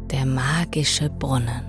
Der magische Brunnen.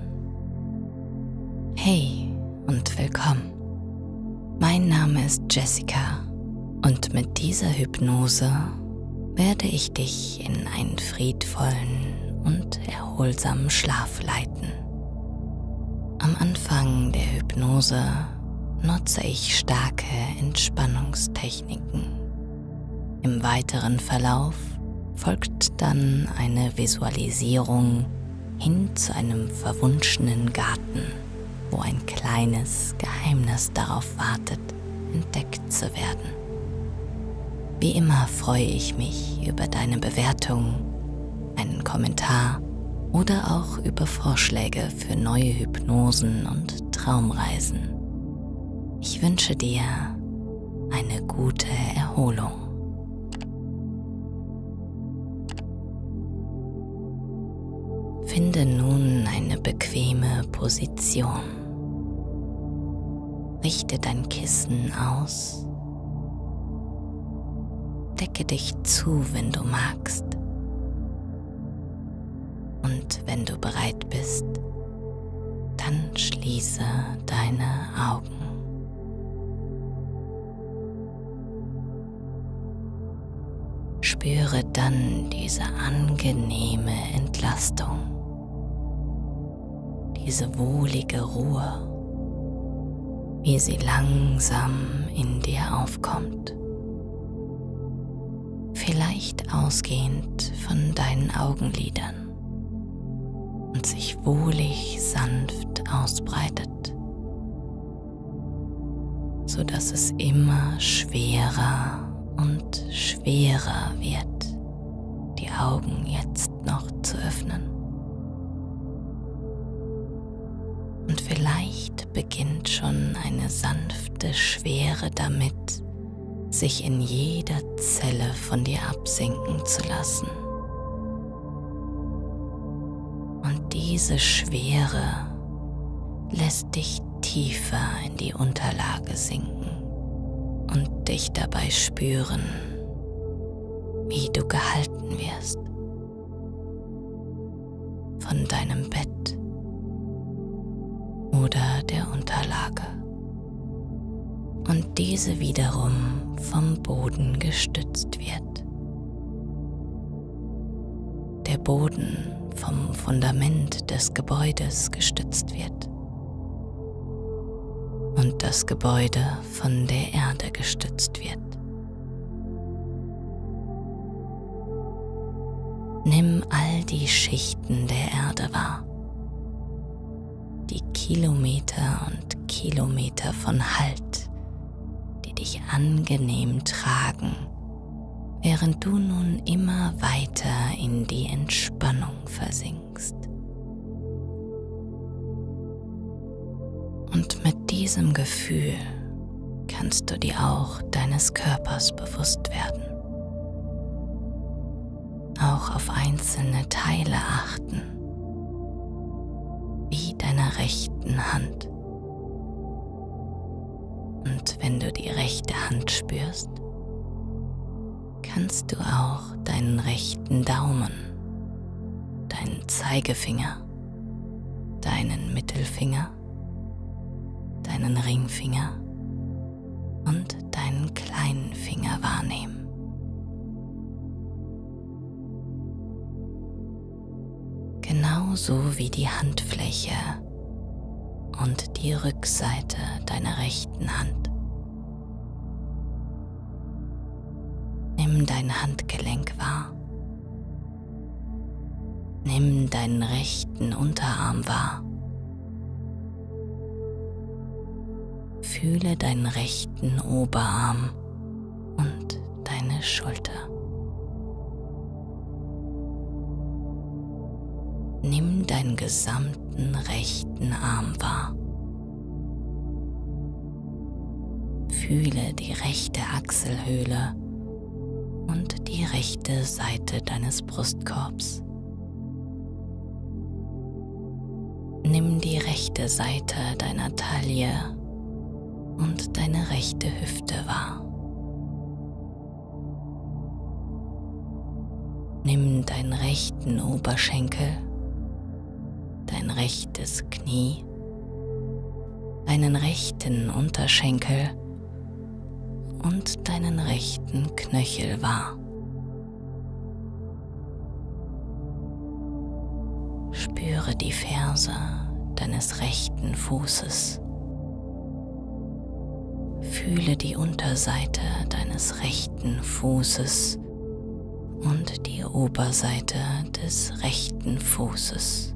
Hey und willkommen. Mein Name ist Jessica und mit dieser Hypnose werde ich dich in einen friedvollen und erholsamen Schlaf leiten. Am Anfang der Hypnose nutze ich starke Entspannungstechniken. Im weiteren Verlauf folgt dann eine Visualisierung hin zu einem verwunschenen Garten, wo ein kleines Geheimnis darauf wartet, entdeckt zu werden. Wie immer freue ich mich über deine Bewertung, einen Kommentar oder auch über Vorschläge für neue Hypnosen und Traumreisen. Ich wünsche dir eine gute Erholung. Finde nun eine bequeme Position. Richte dein Kissen aus. Decke dich zu, wenn du magst. Und wenn du bereit bist, dann schließe deine Augen. Spüre dann diese angenehme Entlastung, diese wohlige Ruhe, wie sie langsam in dir aufkommt. Vielleicht ausgehend von deinen Augenlidern und sich wohlig sanft ausbreitet, sodass es immer schwerer und schwerer wird, die Augen jetzt noch zu öffnen. Und vielleicht beginnt schon eine sanfte Schwere damit, sich in jeder Zelle von dir absinken zu lassen. Und diese Schwere lässt dich tiefer in die Unterlage sinken und dich dabei spüren, wie du gehalten wirst von deinem Bett oder der Unterlage und diese wiederum vom Boden gestützt wird. Der Boden vom Fundament des Gebäudes gestützt wird und das Gebäude von der Erde gestützt wird. Nimm all die Schichten der Erde wahr, die Kilometer und Kilometer von Halt, die dich angenehm tragen, während du nun immer weiter in die Entspannung versinkst. Und mit diesem Gefühl kannst du dir auch deines Körpers bewusst werden. Auch auf einzelne Teile achten, wie deiner rechten Hand. Und wenn du die rechte Hand spürst, kannst du auch deinen rechten Daumen, deinen Zeigefinger, deinen Mittelfinger, deinen Ringfinger und deinen kleinen Finger wahrnehmen. Genauso wie die Handfläche und die Rückseite deiner rechten Hand. Nimm dein Handgelenk wahr. Nimm deinen rechten Unterarm wahr. Fühle deinen rechten Oberarm und deine Schulter. Nimm deinen gesamten rechten Arm wahr. Fühle die rechte Achselhöhle und die rechte Seite deines Brustkorbs. Nimm die rechte Seite deiner Taille und deine rechte Hüfte wahr. Nimm deinen rechten Oberschenkel dein rechtes Knie, deinen rechten Unterschenkel und deinen rechten Knöchel wahr. Spüre die Ferse deines rechten Fußes. Fühle die Unterseite deines rechten Fußes und die Oberseite des rechten Fußes.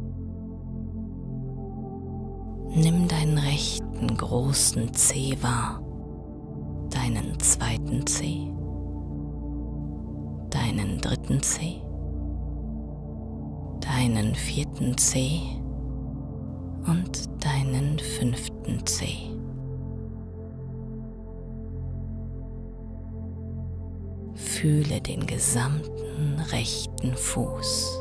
Nimm deinen rechten großen Zeh wahr, deinen zweiten Zeh, deinen dritten Zeh, deinen vierten Zeh und deinen fünften Zeh. Fühle den gesamten rechten Fuß,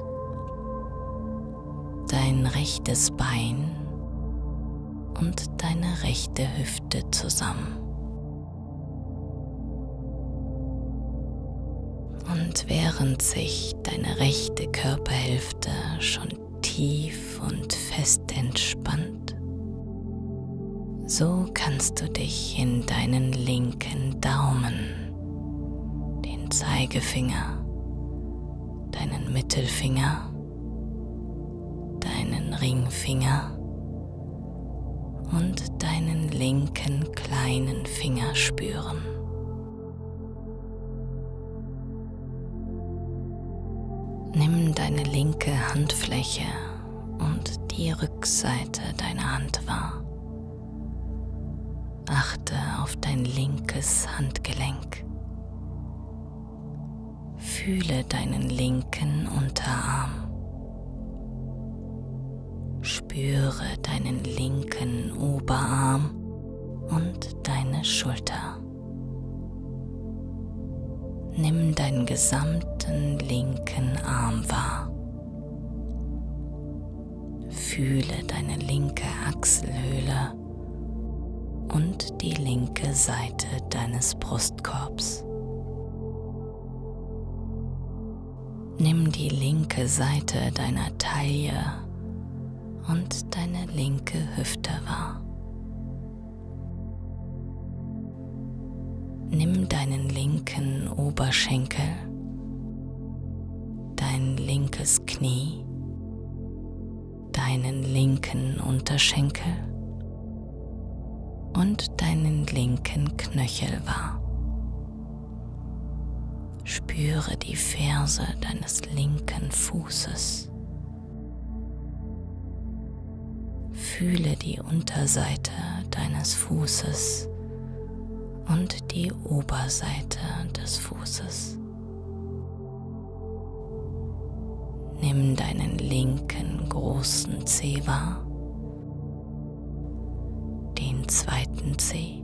dein rechtes Bein und deine rechte Hüfte zusammen. Und während sich deine rechte Körperhälfte schon tief und fest entspannt, so kannst du dich in deinen linken Daumen, den Zeigefinger, deinen Mittelfinger, deinen Ringfinger und deinen linken kleinen Finger spüren. Nimm deine linke Handfläche und die Rückseite deiner Hand wahr. Achte auf dein linkes Handgelenk. Fühle deinen linken Unterarm. Spüre deinen linken Oberarm und deine Schulter. Nimm deinen gesamten linken Arm wahr. Fühle deine linke Achselhöhle und die linke Seite deines Brustkorbs. Nimm die linke Seite deiner Taille und deine linke Hüfte wahr. Nimm deinen linken Oberschenkel, dein linkes Knie, deinen linken Unterschenkel und deinen linken Knöchel wahr. Spüre die Ferse deines linken Fußes. Fühle die Unterseite deines Fußes und die Oberseite des Fußes. Nimm deinen linken großen Zeh wahr, den zweiten Zeh,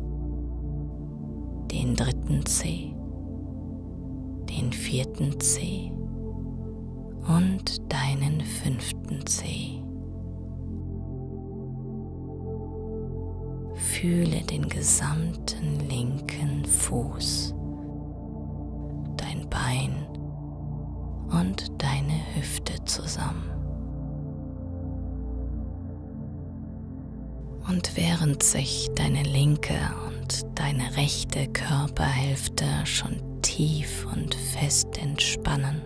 den dritten Zeh, den vierten Zeh und deinen fünften Zeh. Fühle den gesamten linken Fuß, dein Bein und deine Hüfte zusammen. Und während sich deine linke und deine rechte Körperhälfte schon tief und fest entspannen,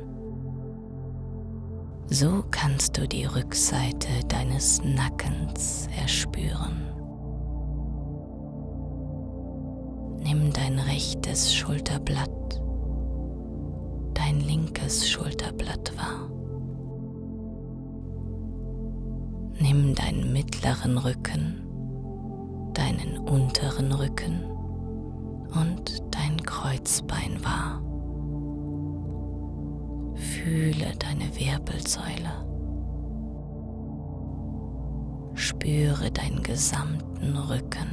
so kannst du die Rückseite deines Nackens erspüren. Nimm dein rechtes Schulterblatt, dein linkes Schulterblatt wahr. Nimm deinen mittleren Rücken, deinen unteren Rücken und dein Kreuzbein wahr. Fühle deine Wirbelsäule. Spüre deinen gesamten Rücken.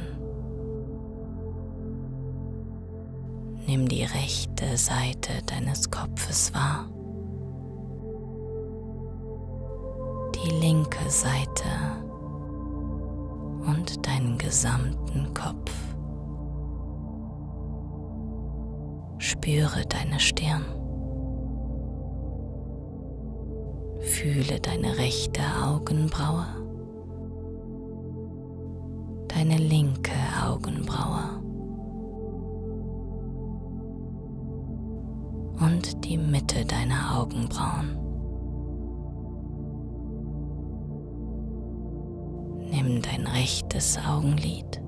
Nimm die rechte Seite deines Kopfes wahr, die linke Seite und deinen gesamten Kopf. Spüre deine Stirn. Fühle deine rechte Augenbraue, deine linke Augenbraue und die Mitte deiner Augenbrauen. Nimm dein rechtes Augenlid,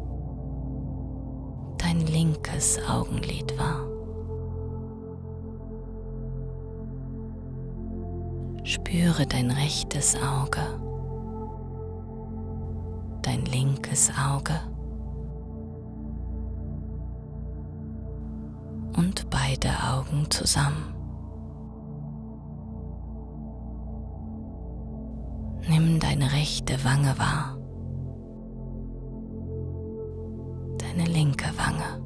dein linkes Augenlid wahr. Spüre dein rechtes Auge, dein linkes Auge und beide Augen zusammen. Nimm deine rechte Wange wahr, deine linke Wange.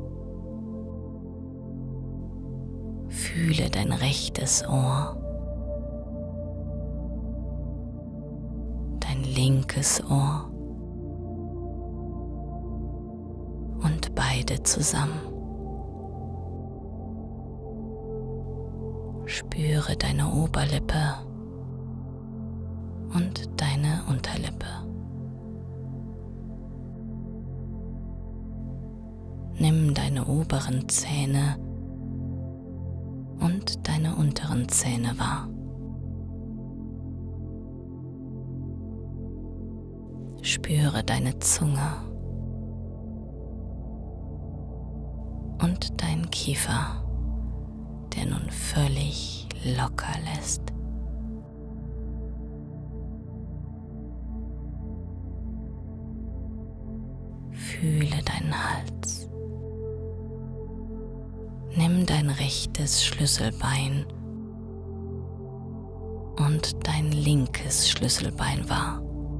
Fühle dein rechtes Ohr, dein linkes Ohr und beide zusammen. Spüre deine Oberlippe und deine Unterlippe. Nimm deine oberen Zähne und deine unteren Zähne wahr. Spüre deine Zunge und deinen Kiefer, der nun völlig locker lässt. Fühle deinen Hals. Nimm dein rechtes Schlüsselbein und dein linkes Schlüsselbein wahr.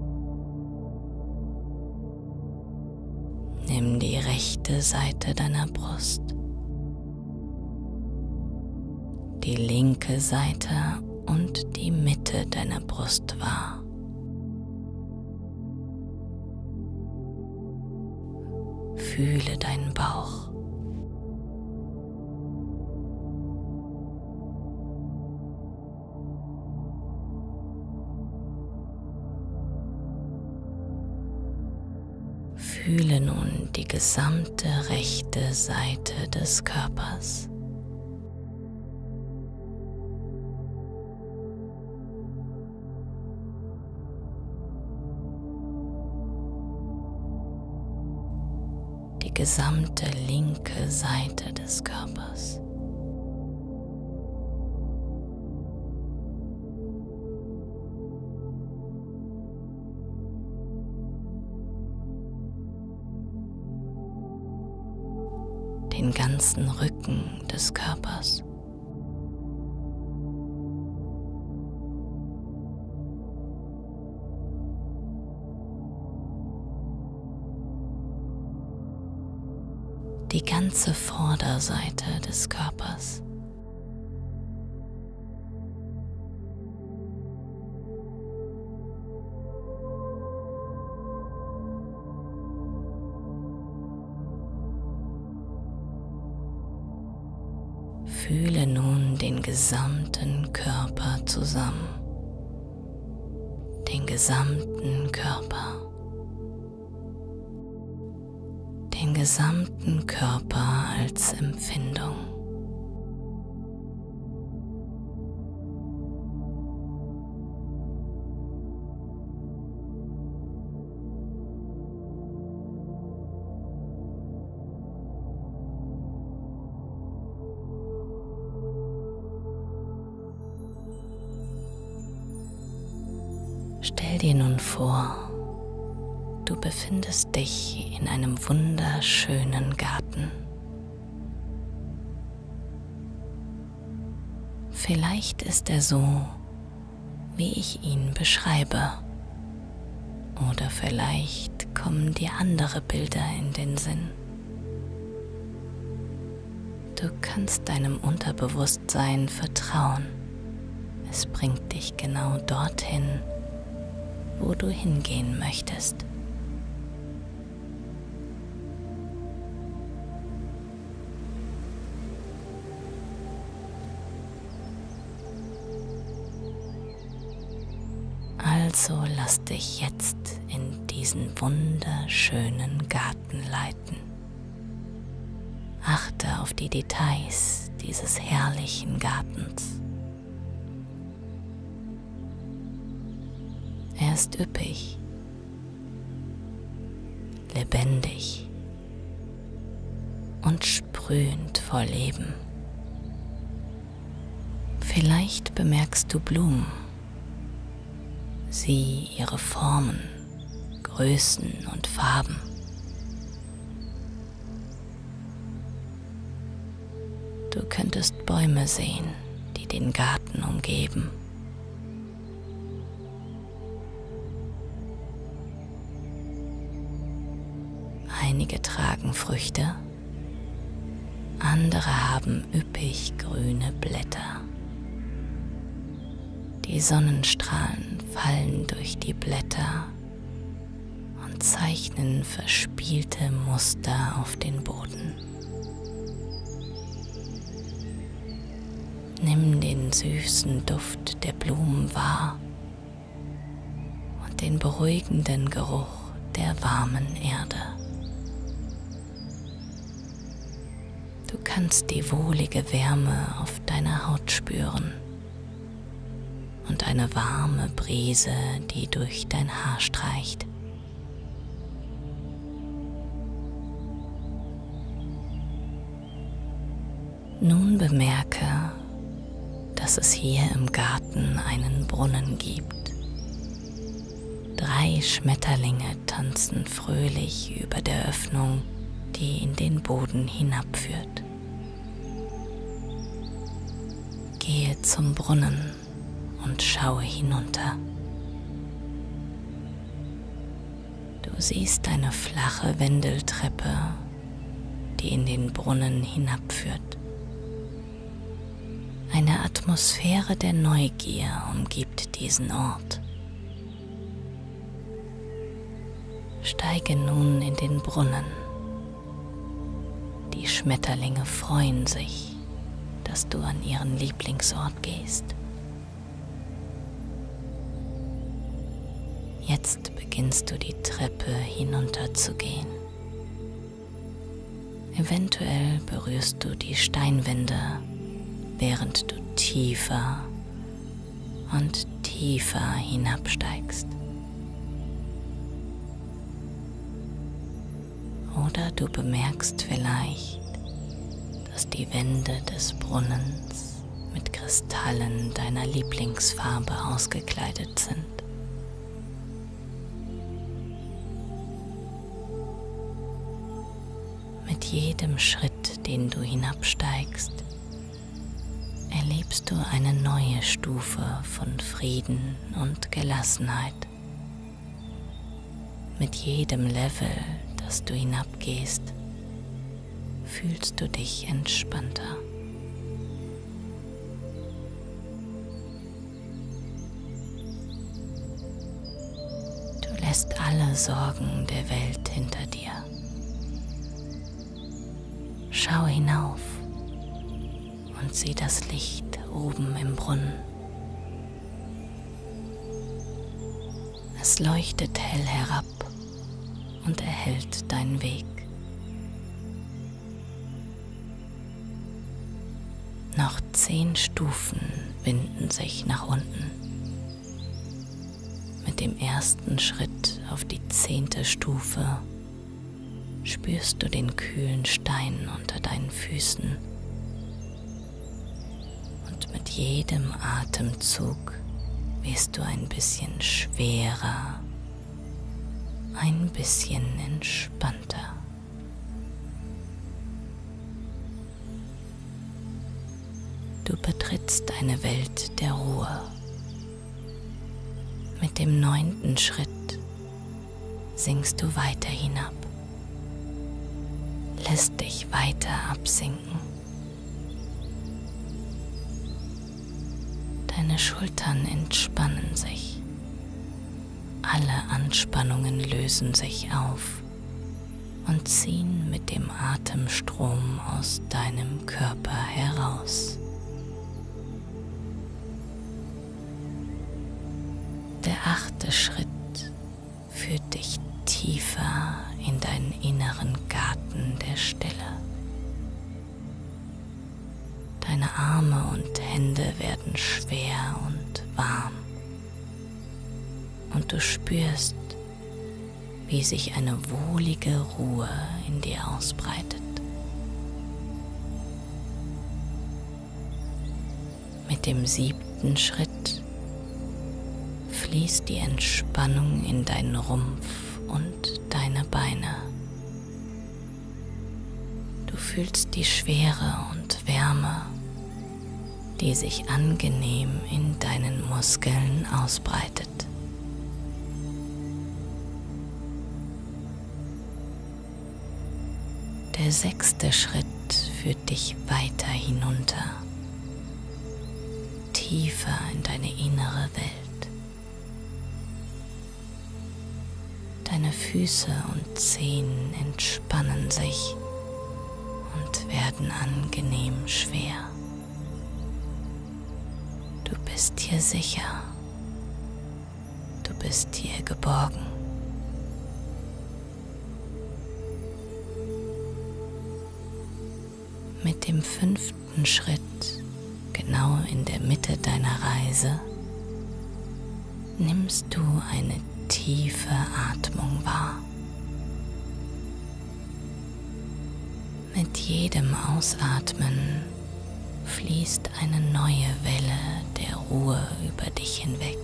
Nimm die rechte Seite deiner Brust, die linke Seite und die Mitte deiner Brust wahr. Fühle deinen Bauch. Fühle nun die gesamte rechte Seite des Körpers. Die gesamte linke Seite des Körpers. Den ganzen Rücken des Körpers. Die ganze Vorderseite des Körpers. Fühle nun den gesamten Körper zusammen. Den gesamten Körper. Den gesamten Körper als Empfindung. Stell dir nun vor, du befindest dich in einem wunderschönen Garten. Vielleicht ist er so, wie ich ihn beschreibe. Oder vielleicht kommen dir andere Bilder in den Sinn. Du kannst deinem Unterbewusstsein vertrauen. Es bringt dich genau dorthin, wo du hingehen möchtest. Also lass dich jetzt in diesen wunderschönen Garten leiten. Achte auf die Details dieses herrlichen Gartens. Er ist üppig, lebendig und sprühend vor Leben. Vielleicht bemerkst du Blumen. Sieh ihre Formen, Größen und Farben. Du könntest Bäume sehen, die den Garten umgeben. Einige tragen Früchte, andere haben üppig grüne Blätter. Die Sonnenstrahlen fallen durch die Blätter und zeichnen verspielte Muster auf den Boden. Nimm den süßen Duft der Blumen wahr und den beruhigenden Geruch der warmen Erde. Du kannst die wohlige Wärme auf deiner Haut spüren und eine warme Brise, die durch dein Haar streicht. Nun bemerke, dass es hier im Garten einen Brunnen gibt. 3 Schmetterlinge tanzen fröhlich über der Öffnung, die in den Boden hinabführt. Gehe zum Brunnen und schaue hinunter. Du siehst eine flache Wendeltreppe, die in den Brunnen hinabführt. Eine Atmosphäre der Neugier umgibt diesen Ort. Steige nun in den Brunnen. Die Schmetterlinge freuen sich, dass du an ihren Lieblingsort gehst. Jetzt beginnst du die Treppe hinunterzugehen. Eventuell berührst du die Steinwände, während du tiefer und tiefer hinabsteigst. Oder du bemerkst vielleicht, dass die Wände des Brunnens mit Kristallen deiner Lieblingsfarbe ausgekleidet sind. Mit jedem Schritt, den du hinabsteigst, erlebst du eine neue Stufe von Frieden und Gelassenheit. Mit jedem Level, das du hinabgehst, fühlst du dich entspannter. Du lässt alle Sorgen der Welt hinter dir. Schau hinauf und sieh das Licht oben im Brunnen. Es leuchtet hell herab und erhellt deinen Weg. Noch 10 Stufen winden sich nach unten. Mit dem ersten Schritt auf die 10. Stufe spürst du den kühlen Stein unter deinen Füßen. Und mit jedem Atemzug wirst du ein bisschen schwerer, ein bisschen entspannter. Du betrittst eine Welt der Ruhe. Mit dem 9. Schritt sinkst du weiter hinab, lässt dich weiter absinken. Deine Schultern entspannen sich. Alle Anspannungen lösen sich auf und ziehen mit dem Atemstrom aus deinem Körper heraus. Der 8. Schritt führt dich tiefer in deinen inneren Garten der Stille. Deine Arme und Hände werden schwer und warm und du spürst, wie sich eine wohlige Ruhe in dir ausbreitet. Mit dem 7. Schritt fließt die Entspannung in deinen Rumpf und deine Beine. Du fühlst die Schwere und Wärme, die sich angenehm in deinen Muskeln ausbreitet. Der 6. Schritt führt dich weiter hinunter, tiefer in deine innere Welt. Deine Füße und Zehen entspannen sich und werden angenehm schwer. Du bist hier sicher. Du bist hier geborgen. Mit dem 5. Schritt, genau in der Mitte deiner Reise, nimmst du eine tiefe Atmung wahr. Mit jedem Ausatmen fließt eine neue Welle der Ruhe über dich hinweg.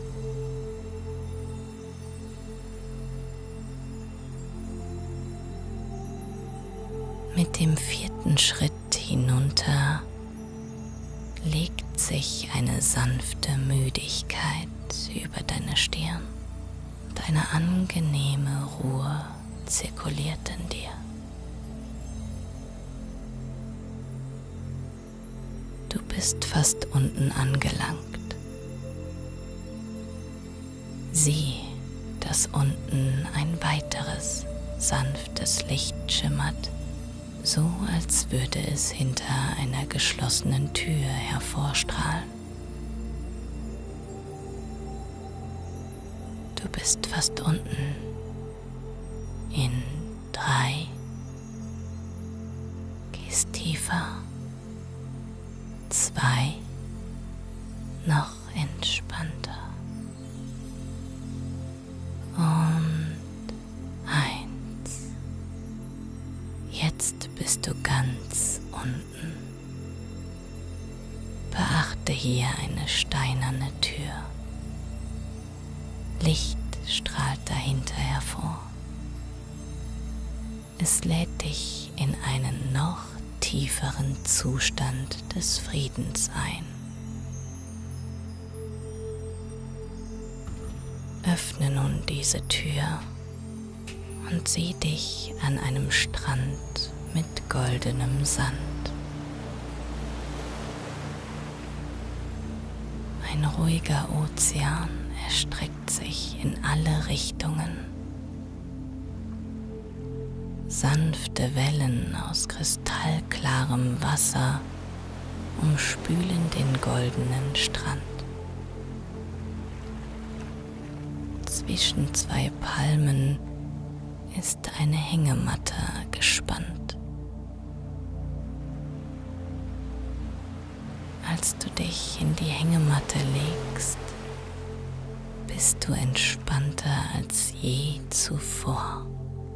Mit dem 4. Schritt hinunter legt sich eine sanfte Müdigkeit über deine Stirn und eine angenehme Ruhe zirkuliert in dir. Du bist fast unten angelangt. Sieh, dass unten ein weiteres sanftes Licht schimmert, so als würde es hinter einer geschlossenen Tür hervorstrahlen. Du bist fast unten. In 3. Gehst tiefer. 2. Noch entspannter. Und 1. Jetzt bist du ganz unten. Beachte hier eine steinerne Tür. Licht strahlt dahinter hervor. Es lädt dich in einen noch tieferen Zustand des Friedens ein. Öffne nun diese Tür und sieh dich an einem Strand mit goldenem Sand. Ein ruhiger Ozean erstreckt sich in alle Richtungen. Sanfte Wellen aus kristallklarem Wasser umspülen den goldenen Strand. Zwischen 2 Palmen ist eine Hängematte gespannt. Als du dich in die Hängematte legst, bist du entspannter als je zuvor.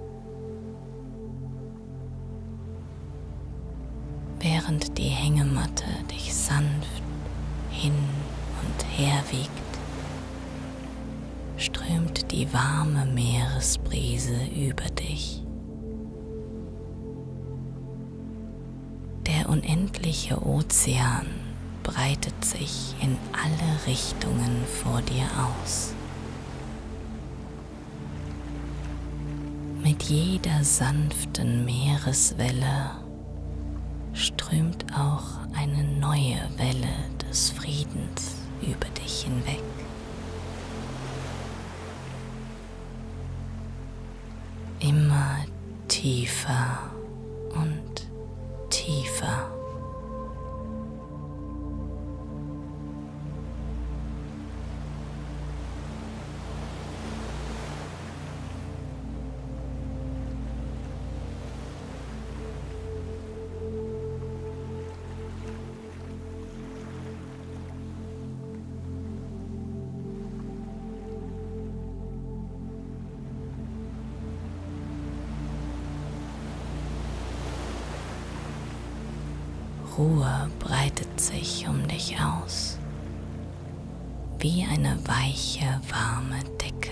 Während die Hängematte dich sanft hin und her wiegt, strömt die warme Meeresbrise über dich. Der unendliche Ozean breitet sich in alle Richtungen vor dir aus. Mit jeder sanften Meereswelle strömt auch eine neue Welle des Friedens über dich hinweg. Immer tiefer und tiefer. Ruhe breitet sich um dich aus, wie eine weiche, warme Decke.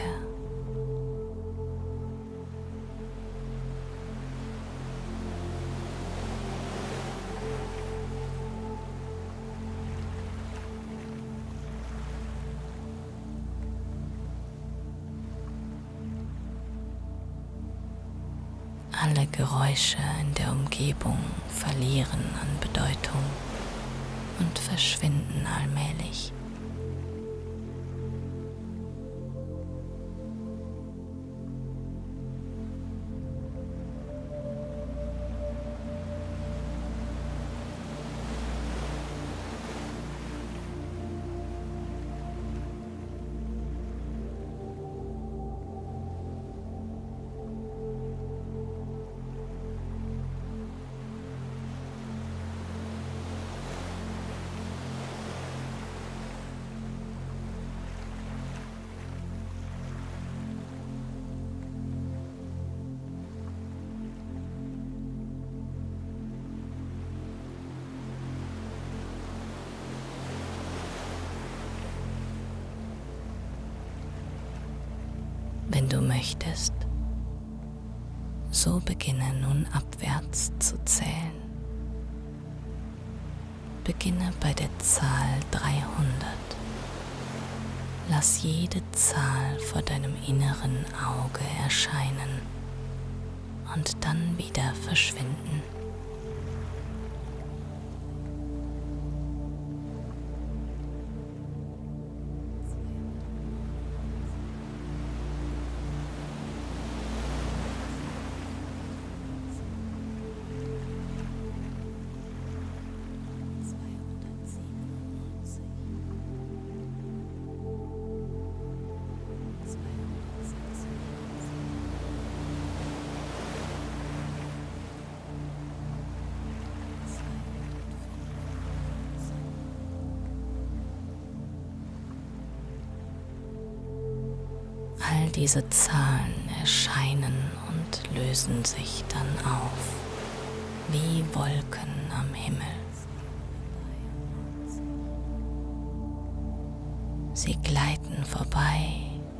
Alle Geräusche in der Umgebung verlieren an Bedeutung und verschwinden allmählich. Wenn du möchtest, so beginne nun abwärts zu zählen. Beginne bei der Zahl 300. Lass jede Zahl vor deinem inneren Auge erscheinen und dann wieder verschwinden. All diese Zahlen erscheinen und lösen sich dann auf, wie Wolken am Himmel. Sie gleiten vorbei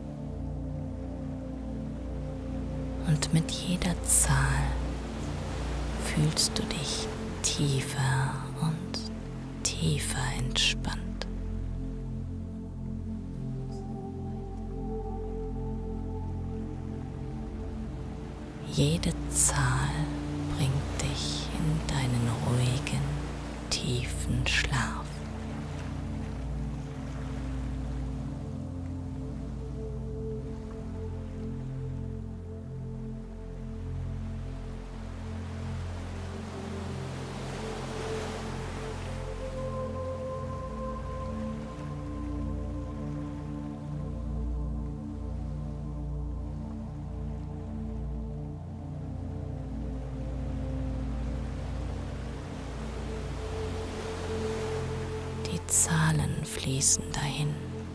und mit jeder Zahl fühlst du dich tiefer und tiefer entspannt. Jede Zahl bringt dich in deinen ruhigen, tiefen Schlaf. Die Zahlen fließen dahin,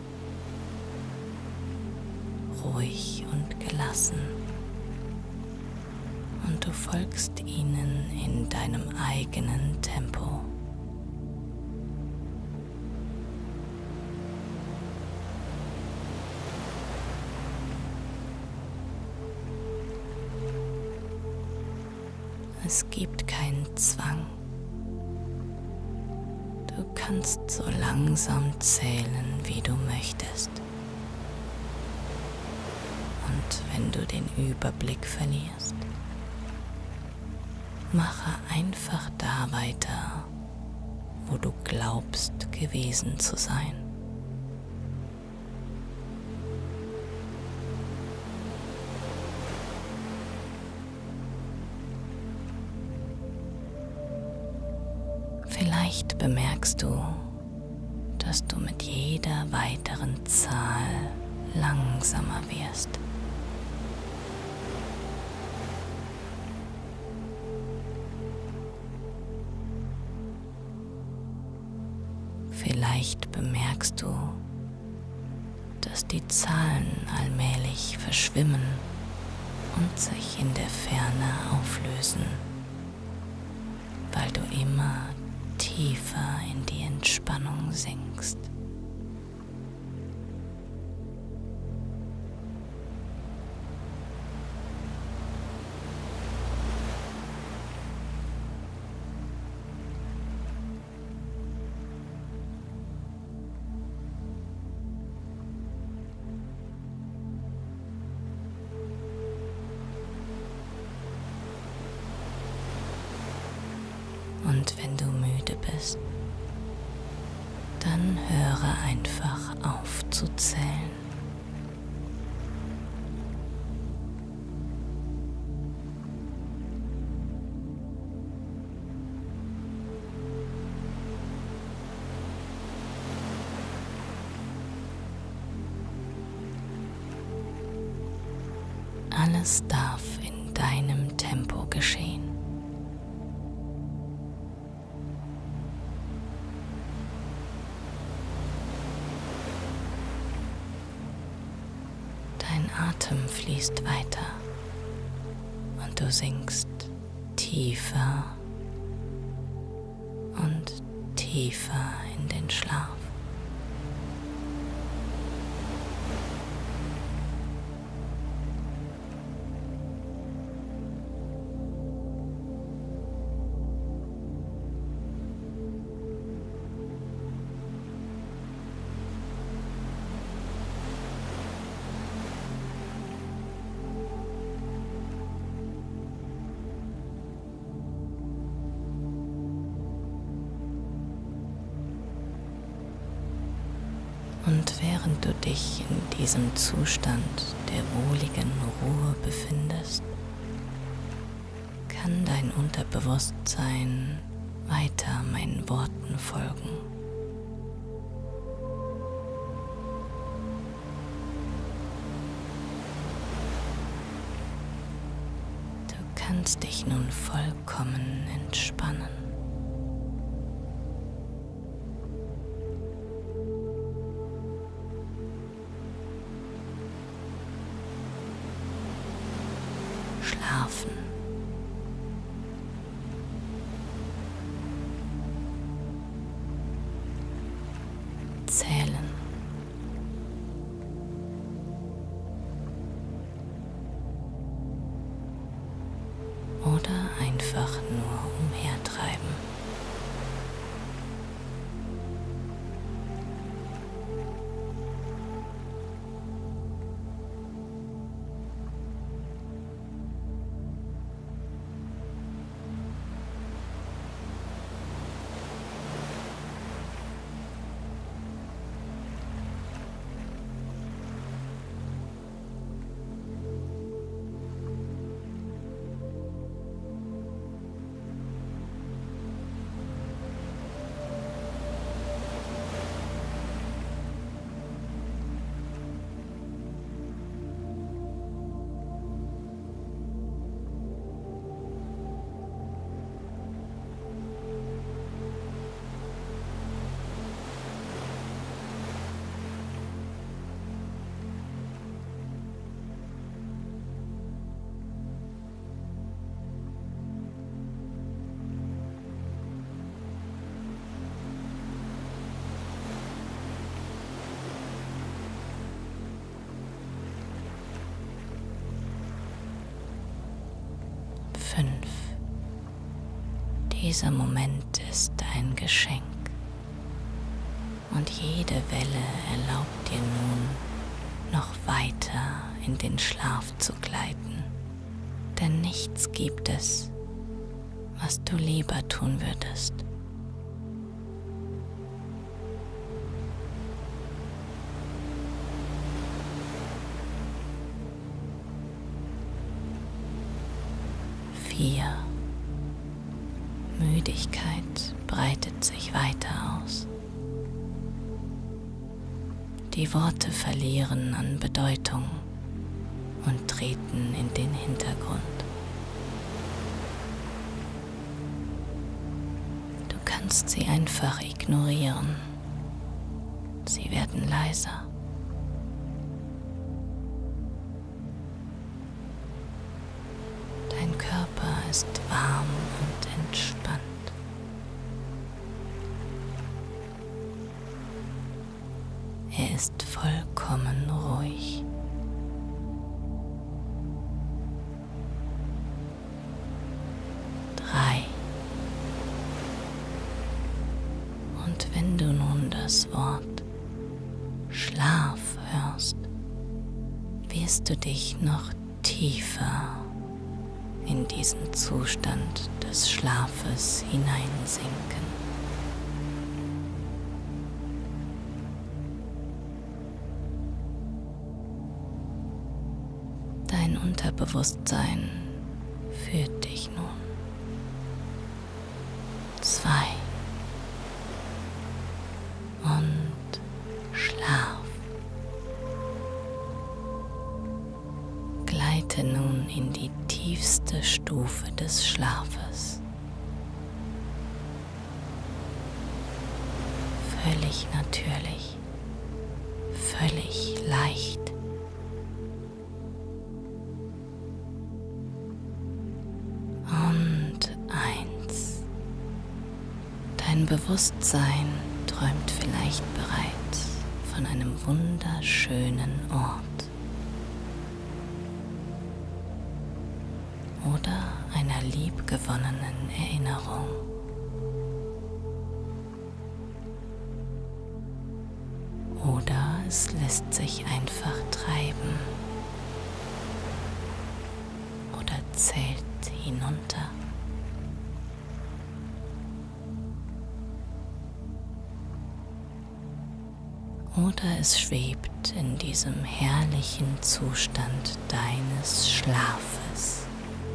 ruhig und gelassen, und du folgst ihnen in deinem eigenen Tempo. Es gibt keinen Zwang. Du kannst so langsam zählen, wie du möchtest. Und wenn du den Überblick verlierst, mache einfach da weiter, wo du glaubst gewesen zu sein. Vielleicht bemerkst du, dass du mit jeder weiteren Zahl langsamer wirst. Vielleicht bemerkst du, dass die Zahlen allmählich verschwimmen und sich in der Ferne auflösen, weil du immer tiefer in die Entspannung sinkst. Und wenn du müde bist, dann höre einfach auf zu zählen. Alles darf in deinem Tempo geschehen. Dein Atem fließt weiter und du sinkst tiefer und tiefer in den Schlaf. Und während du dich in diesem Zustand der wohligen Ruhe befindest, kann dein Unterbewusstsein weiter meinen Worten folgen. Du kannst dich nun vollkommen entspannen. Schlafen. Zählen. Oder einfach nur umhertreiben. Dieser Moment ist ein Geschenk und jede Welle erlaubt dir nun, noch weiter in den Schlaf zu gleiten, denn nichts gibt es, was du lieber tun würdest. Müdigkeit breitet sich weiter aus. Die Worte verlieren an Bedeutung und treten in den Hintergrund. Du kannst sie einfach ignorieren. Sie werden leiser. Dein Körper ist warm und entspannt. Er ist vollkommen ruhig. Und wenn du nun das Wort Schlaf hörst, wirst du dich noch tiefer in diesen Zustand des Schlafes hineinsinken. Dein Unterbewusstsein führt dich nun. 2 und Schlaf. Gleite nun in die tiefste Stufe des Schlafes. Völlig natürlich, völlig leicht. Und 1. Dein Bewusstsein träumt vielleicht bereits von einem wunderschönen Ort oder einer liebgewonnenen Erinnerung. Oder es lässt sich einfach treiben oder zählt hinunter. Oder es schwebt in diesem herrlichen Zustand deines Schlafes.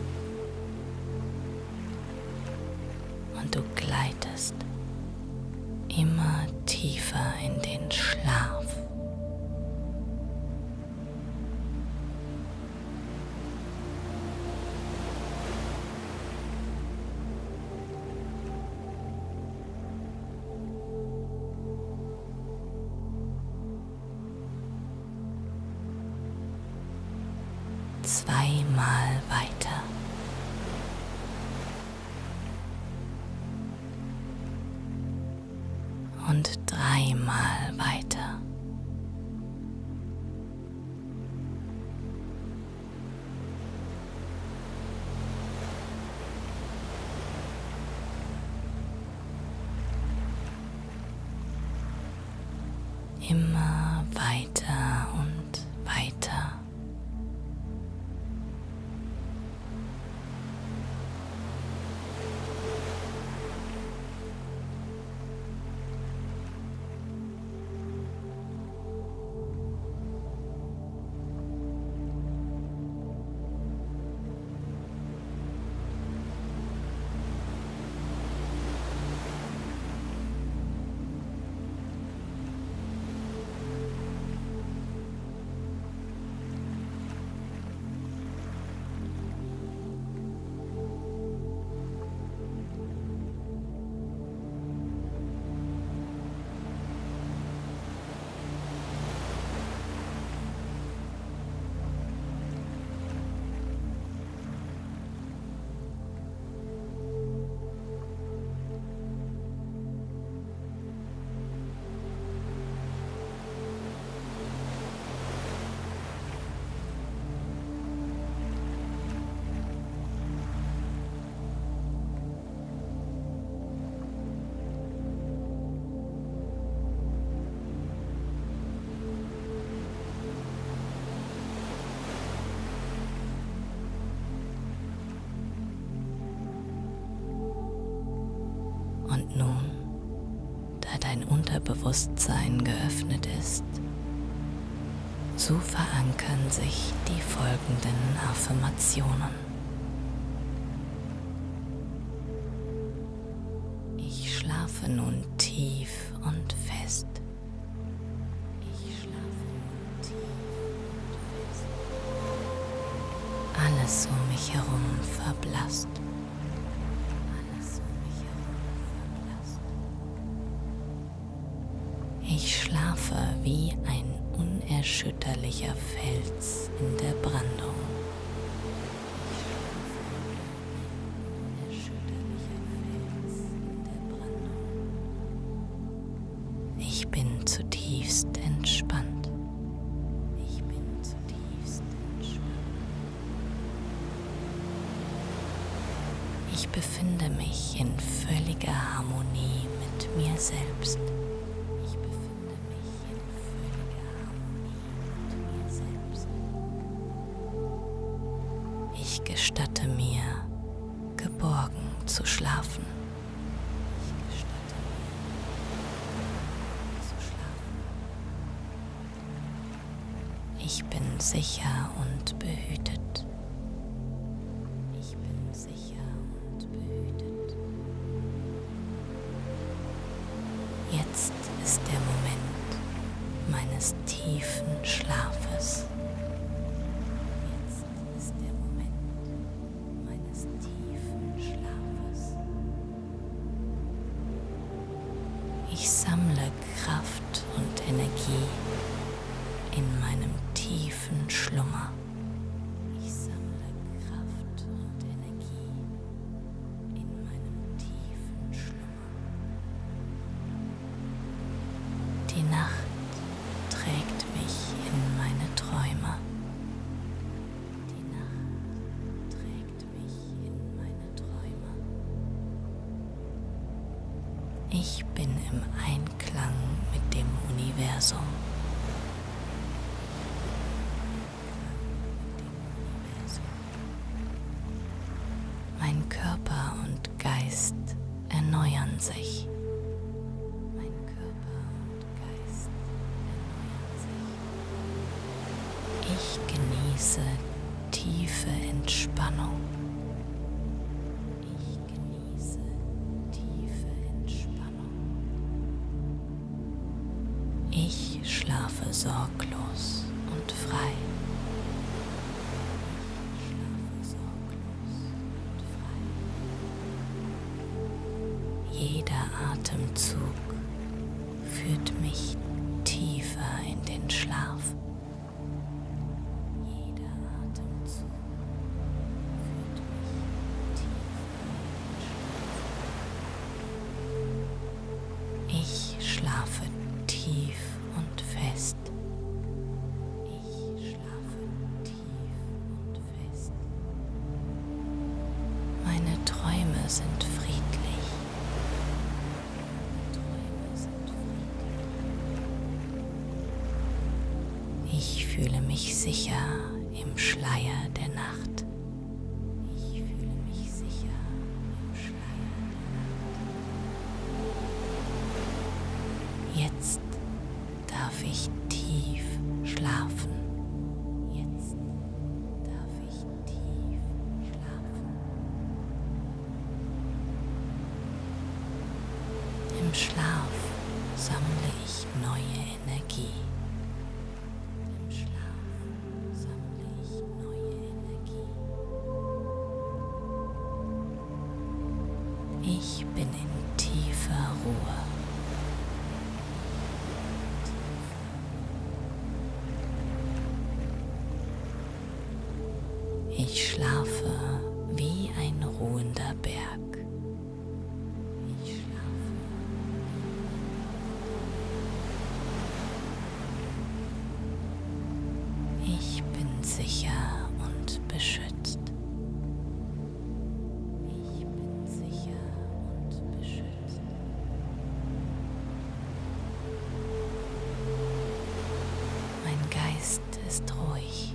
Und du gleitest immer tiefer in den Schlaf. Zweimal weiter. Und 3-mal weiter. Immer weiter und weiter. Und nun, da dein Unterbewusstsein geöffnet ist, so verankern sich die folgenden Affirmationen. Ich schlafe nun tief und fest. Ich schlafe nun tief und fest. Alles um mich herum verblasst. Ich schlafe wie ein unerschütterlicher Fels in der Brandung. Ich bin zutiefst entspannt. befinde mich in völliger Harmonie mit mir selbst. Ich befinde mich in völliger Harmonie mit mir selbst. Ich gestatte mir, geborgen zu schlafen. Ich gestatte mir, zu schlafen. Ich bin sicher und behütet. Ich bin sicher und behütet. Jetzt ist der Moment meines tiefen Schlafes. Jetzt ist der Moment meines tiefen Schlafes. Ich sammle Kraft und Energie in meinem tiefen Schlummer. Ich sammle Kraft und Energie in meinem tiefen Schlummer. Die Nacht trägt mich in meine Träume. Die Nacht trägt mich in meine Träume. Ich bin im Einklang mit dem Universum. Mein Körper und Geist erneuern sich. Mein Körper und Geist erneuern sich. Ich genieße tiefe Entspannung. Ich genieße tiefe Entspannung. Ich schlafe sorglos und frei. Jeder Atemzug führt mich tiefer in den Schlaf. Jeder Atemzug führt mich tiefer in den Schlaf. Ich schlafe tief und fest. Ich schlafe tief und fest. Meine Träume sind friedlich. Ich fühle mich sicher im Schleier der Nacht. Ich fühle mich sicher im Schleier der Nacht. Jetzt darf ich tief schlafen. Jetzt darf ich tief schlafen. Im Schlaf sammle ich neue Energie. Ich bin in tiefer Ruhe. Ich schlafe wie ein ruhender Berg. Ich schlafe. Ich bin sicher und beschützt. Mein Geist ist ruhig.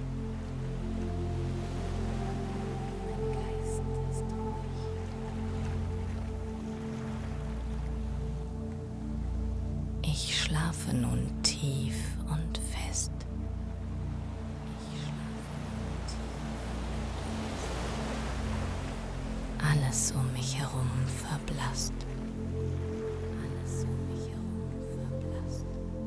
Mein Geist ist ruhig. Ich schlafe nun tief und fest. Ich schlafe nun tief und fest. Alles um mich herum verblasst. Alles um mich herum verblasst.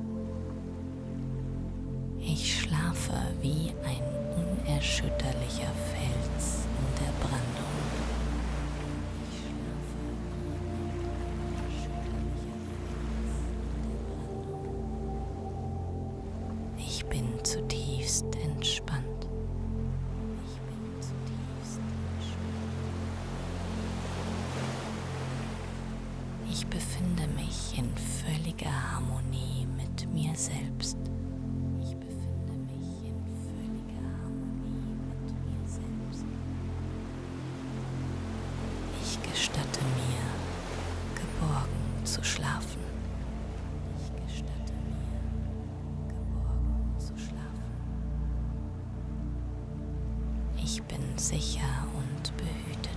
Ich schlafe wie ein unerschütterlicher Fels in der Brandung. Ich schlafe wie ein unerschütterlicher Fels in der Brandung. Ich bin zutiefst entspannt. Ich bin zutiefst entspannt. Ich befinde mich in völliger Harmonie mit mir selbst. Ich befinde mich in völliger Harmonie mit mir selbst. Ich bin sicher und behütet.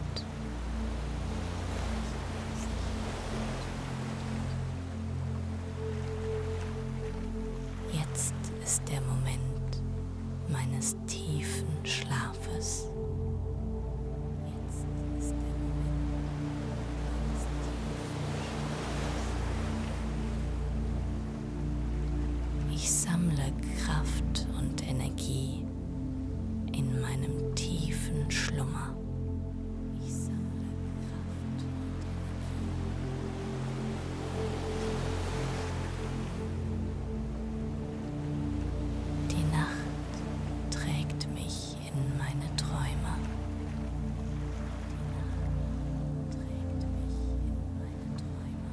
Jetzt ist der Moment meines tiefen Schlafes. Jetzt ist der Moment meines tiefen Schlafes. Ich sammle Kraft und Energie in meinem tiefen Schlummer. Ich sammle Kraft und Energie. Die Nacht trägt mich in meine Träume. Die Nacht trägt mich in meine Träume.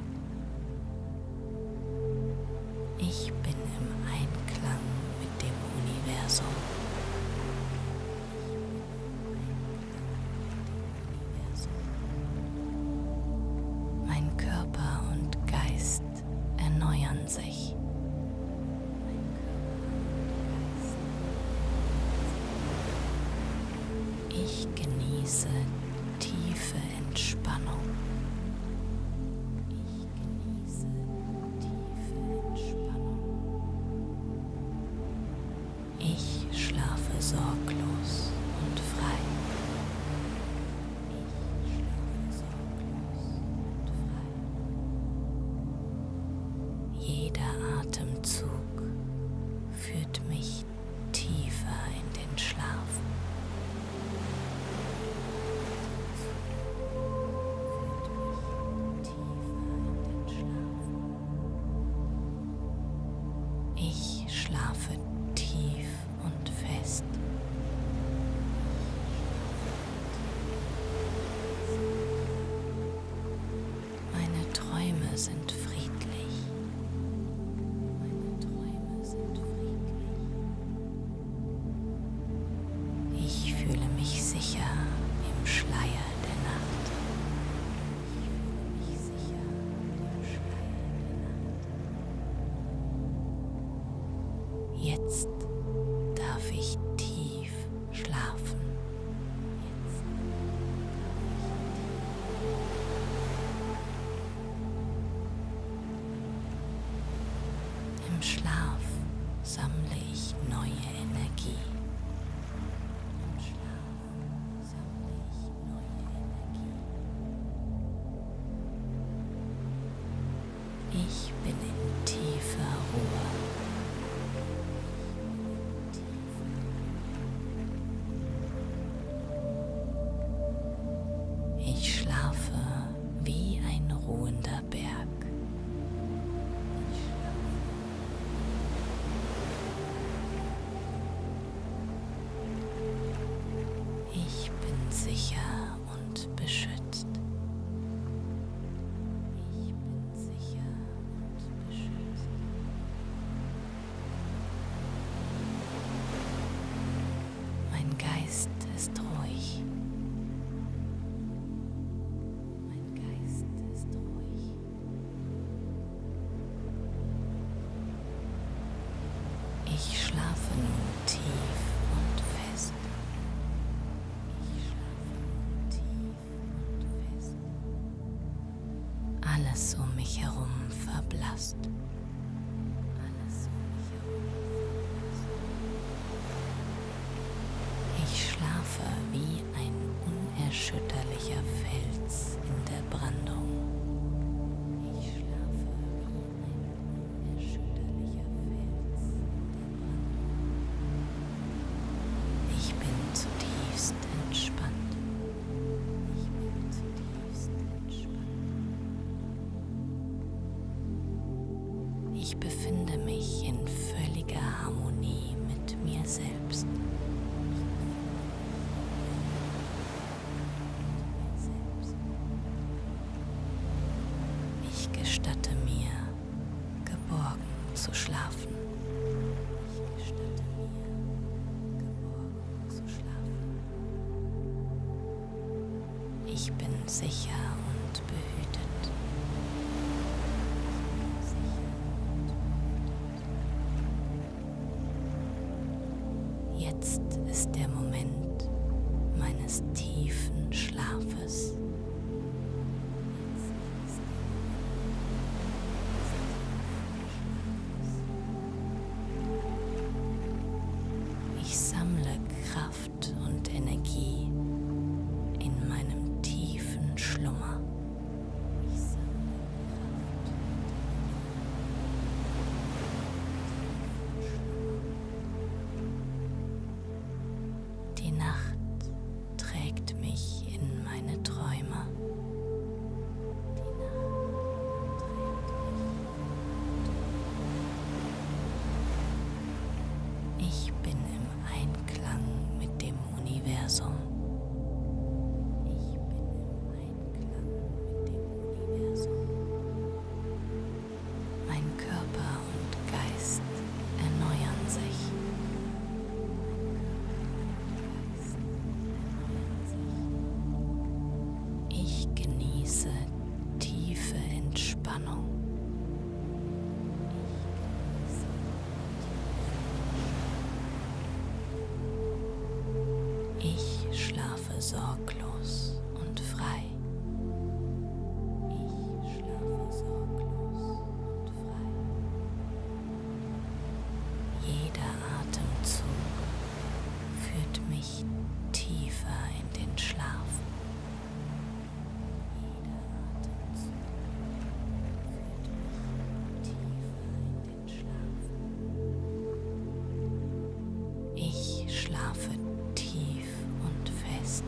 Ich bin im Einklang mit dem Universum. Mein Körper und Geist erneuern sich. Ich genieße tiefe Entspannung. Ich genieße tiefe Entspannung. Ich schlafe sorglos und frei. Ich schlafe sorglos und frei. Jeder Atemzug führt mich tiefer in den Schlaf. Ich schlafe tief und fest. Meine Träume sind friedlich. Meine Träume sind friedlich. Ich fühle mich sicher im Schleier der Nacht. Ich fühle mich sicher im Schleier der Nacht. Jetzt darf ich tief schlafen. Jetzt darf ich tief. Im Schlaf sammle ich neue Energie. Im Schlaf sammle ich neue Energie. Ich bin in tiefer Ruhe. Ich schlafe wie ein ruhender Berg. Ich bin sicher und beschützt. Ich bin sicher und beschützt. Mein Geist ist ruhig. Mein Geist ist ruhig. Ich schlafe nun tief und fest. Ich schlafe nun tief und fest. Alles um mich herum verblasst. Alles um mich herum verblasst. Ich schlafe wie ein unerschütterlicher Fels in der Brandung. Ich schlafe wie ein unerschütterlicher Fels in der Brandung. Ich bin zutiefst entspannt. Ich bin zutiefst entspannt. Ich befinde mich in völliger Harmonie mit mir selbst. Ich gestatte mir, geborgen zu schlafen. Ich gestatte mir, geborgen zu schlafen. Ich bin sicher und behütet. Jetzt ist der Moment meines tiefen Schlafes. Ich sammle Kraft und Energie in meinem tiefen Schlummer. Die Nacht trägt mich in meine Träume. Ich bin im Einklang mit dem Universum. Ich bin im Einklang mit dem Universum. Mein Körper und Geist erneuern sich. Ich genieße tiefe Entspannung. Ich schlafe sorglos und frei. Ich schlafe sorglos und frei. Jeder Atemzug führt mich tiefer in den Schlaf. Jeder Atemzug führt mich tiefer in den Schlaf. Ich schlafe tief und fest.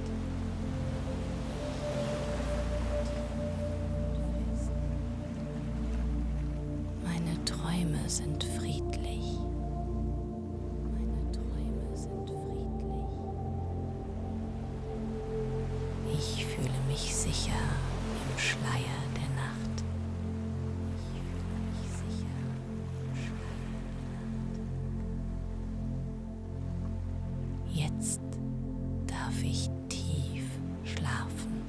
Meine Träume sind friedlich. Meine Träume sind friedlich. Ich fühle mich sicher im Schleier der Nacht. Ich fühle mich sicher im Schleier der Nacht. Jetzt darf ich tief schlafen.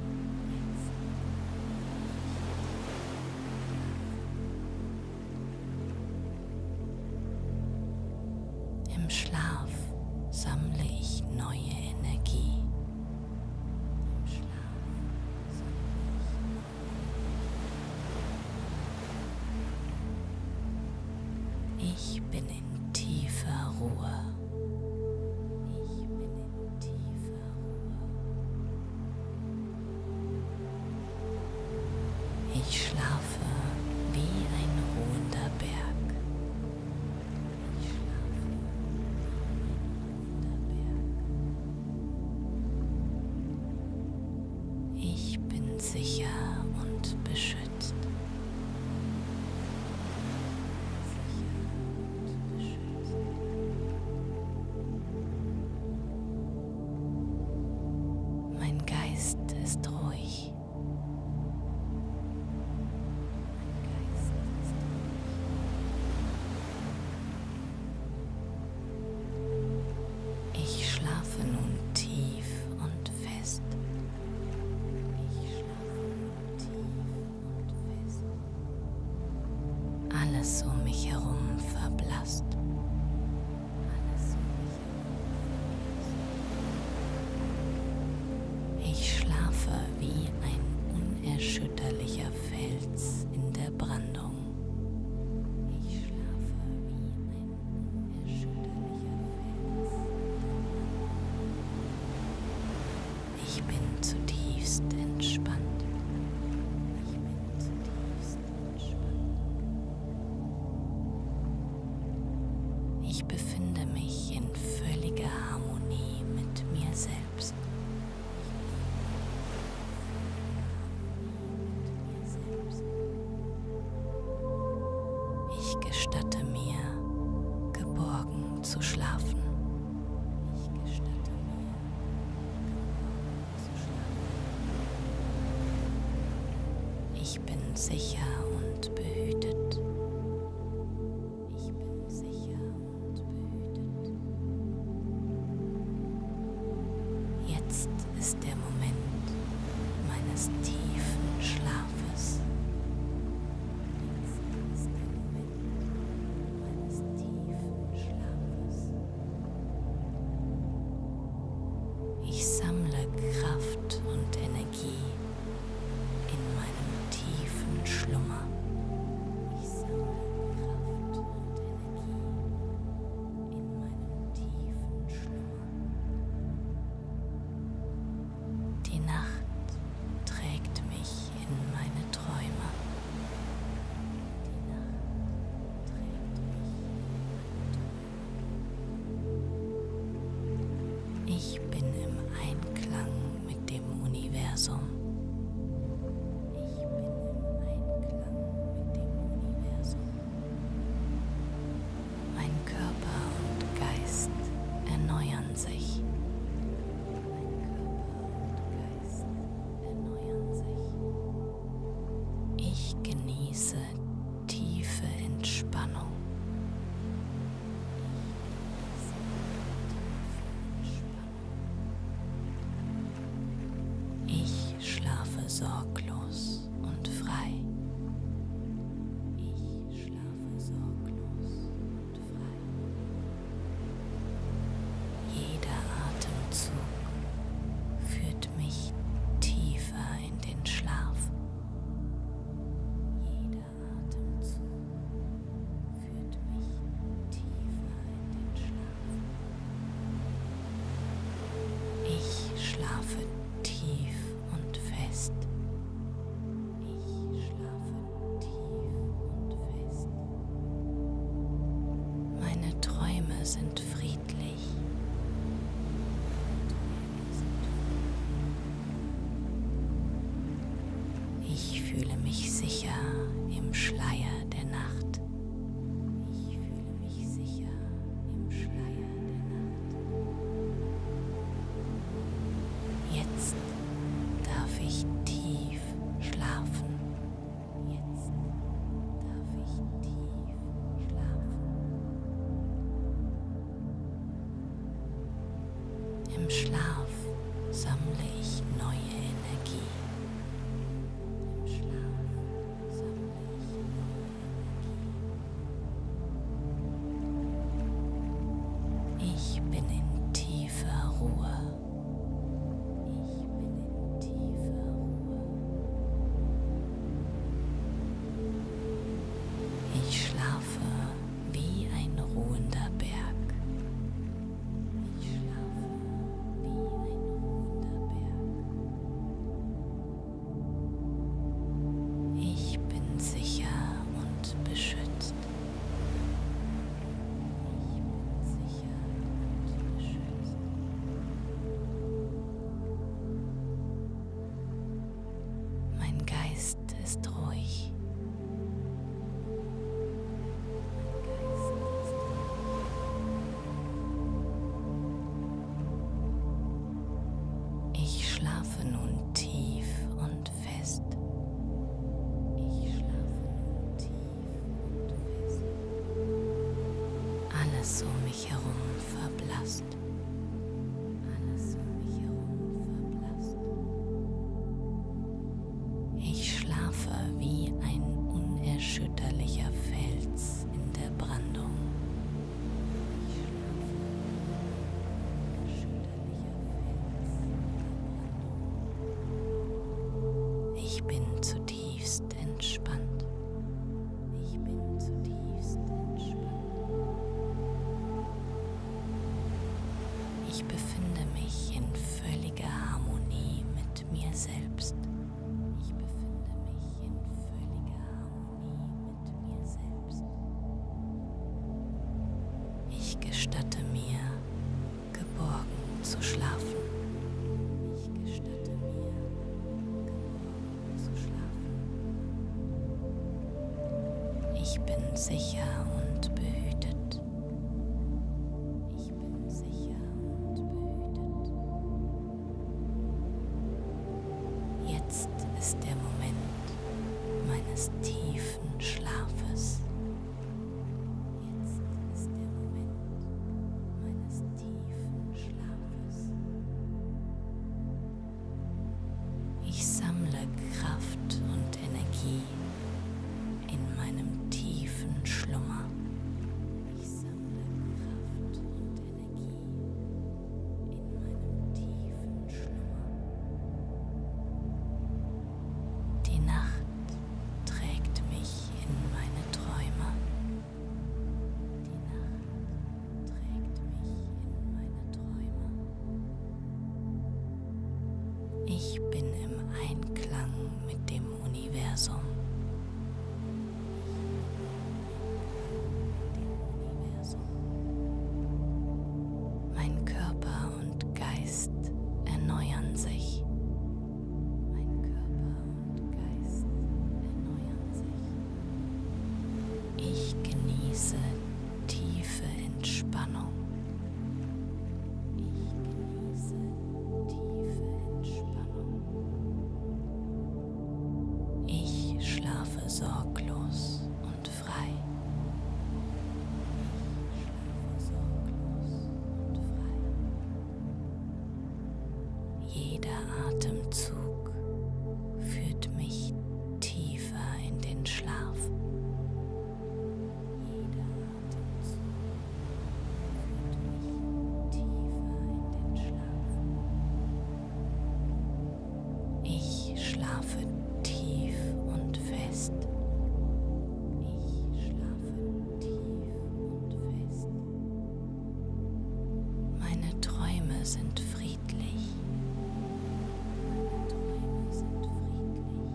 Im Schlaf sammle ich neue Energie. Im Schlaf sammle ich. Ich bin in tiefer Ruhe. Ich bin in tiefer Ruhe. Ich schlafe wie ein ruhender Berg. Ich schlafe wie ein ruhender Berg. Ich bin sicher und beschützt. Mein Geist ist ruhig. Ich schlafe nun tief und fest. Ich schlafe nun tief und fest. Alles um mich herum verblasst. Alles um mich herum verblasst. Ich schlafe wie ein unerschütterlicher Fels in der Brandung. Ich schlafe wie ein unerschütterlicher Fels. Ich bin zutiefst entspannt. Ich bin zutiefst entspannt. Ich befinde mich in völliger Harmonie mit mir selbst. Ich gestatte mir, geborgen zu schlafen. Ich gestatte mir, geborgen zu schlafen. Ich bin sicher und behütet. Ich bin sicher und behütet. Jetzt ist der Moment meines tiefen Schlafes. Jetzt ist der Moment meines tiefen Schlafes. Ich Träume sind friedlich. Ich fühle mich sicher im Schleier der Nacht. Ich fühle mich sicher im Schleier der Nacht. Jetzt darf ich tief schlafen. Jetzt darf ich tief schlafen. Im Schlaf sammle ich neue Energie. Im Schlaf sammle ich neue Energie. Ich bin in tiefer Ruhe. Ich bin in tiefer Ruhe. Ich schlafe wie ein ruhender Berg. Ich schlafe wie ein ruhender Berg. Ich bin sicher und beschützt. Ich bin sicher und beschützt. Mein Geist ist ruhig. Ich schlafe nun tief und fest. Ich schlafe nun tief und fest. Alles um mich herum verblasst. Alles um mich herum verblasst. Ich schlafe wie ein unerschütterlicher Fels in der Brandung. Ich schlafe wie ein unerschütterlicher Fels in der Brandung. Ich bin zutiefst entspannt. Ich bin zutiefst entspannt. Ich befinde mich in völliger Harmonie mit mir selbst. Ich befinde mich in völliger Harmonie mit mir selbst. Ich gestatte mir, geborgen zu schlafen. Ich gestatte mir, geborgen zu schlafen. Ich bin sicher und behütet. Ich bin sicher und behütet. Jetzt ist der Moment meines tiefen Schlafes. Jetzt ist der Moment meines tiefen Schlafes. Ich sammle Kraft und Energie in meinem tiefen Schlummer. Ich sammle Kraft und Energie in meinem tiefen Schlummer. Die Nacht trägt mich in meine Träume. Die Nacht trägt mich in meine Träume. Ich bin im Einklang mit dem Universum. Mein Körper und Geist erneuern sich. Mein Körper und Geist erneuern sich. Ich genieße tiefe Entspannung. Ich genieße tiefe Entspannung. Ich schlafe sorglos und frei. Ich schlafe sorglos und frei. Jeder Atemzug führt mich tiefer in den Schlaf. Jeder Atemzug führt mich tiefer in den Schlaf. Ich schlafe tief und fest. Ich schlafe tief und fest. Meine Träume sind friedlich. Meine Träume sind friedlich.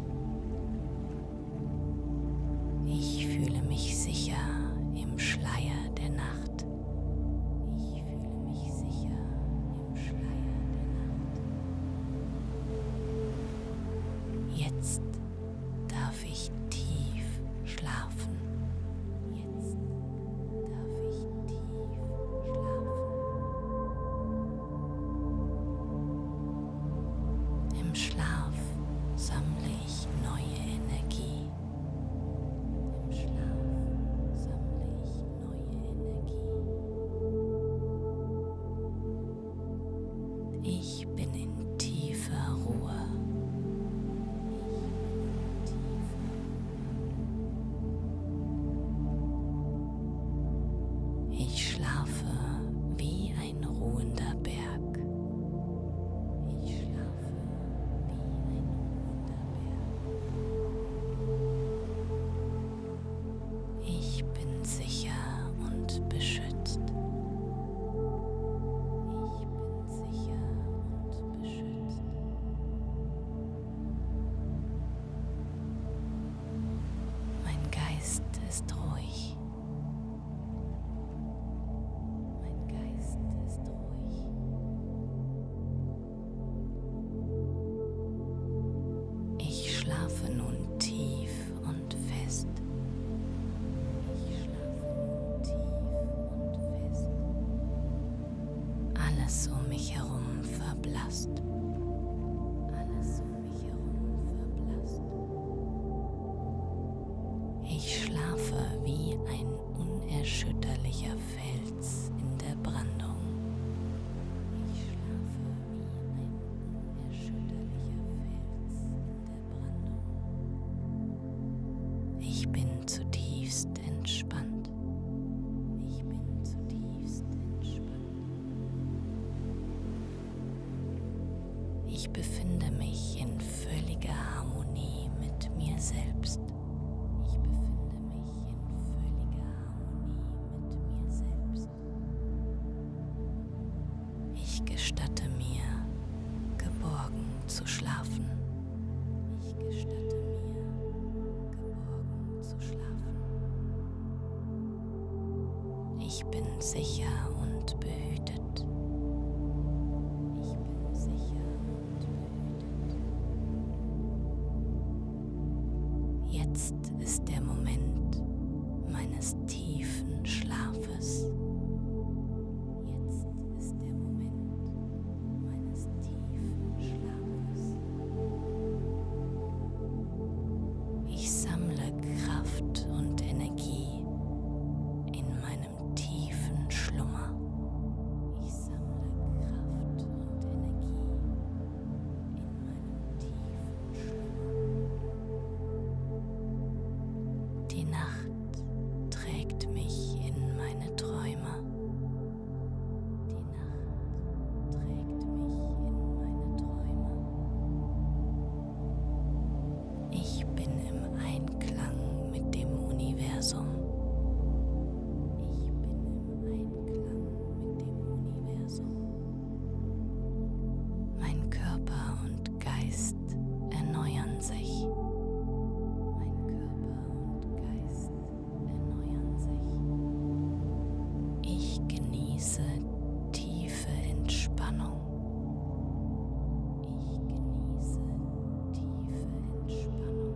Ich fühle mich sicher im Schleier der Nacht. Ich schlafe wie ein ruhender Berg. Ich schlafe wie ein ruhender Berg. Ich bin sicher und beschützt. Ich bin sicher und beschützt. Mein Geist ist ruhig. Mein Geist ist ruhig. Ich schlafe nun tief und fest. Ich schlafe nun tief und fest. Alles um mich herum verblasst. Alles um mich herum verblasst. Ich schlafe wie ein unerschütterlicher Fels in der Brandung. Ich schlafe wie ein unerschütterlicher Fels in der Brandung. Ich bin zutiefst entspannt. Ich bin zutiefst entspannt. Ich befinde mich in völliger Harmonie mit mir selbst. Ich befinde mich in völliger Harmonie mit mir selbst. Ich gestatte mir, geborgen zu schlafen. Ich gestatte mir, geborgen zu schlafen. Ich bin sicher und behütet. Ich bin sicher und behütet. Jetzt ist der Moment meines tiefen Schlafes. Jetzt ist der Moment meines tiefen Schlafes. Ich sammle Kraft und Energie in meinem tiefen Schlummer. Ich sammle Kraft und Energie in meinem tiefen Schlummer. Die Nacht trägt mich in meine Träume. Die Nacht trägt mich in meine Träume. Ich bin im Einklang mit dem Universum. Ich bin im Einklang mit dem Universum. Mein Körper und Geist erneuern sich. Mein Körper und Geist erneuern sich. Ich genieße tiefe Entspannung. Ich genieße tiefe Entspannung.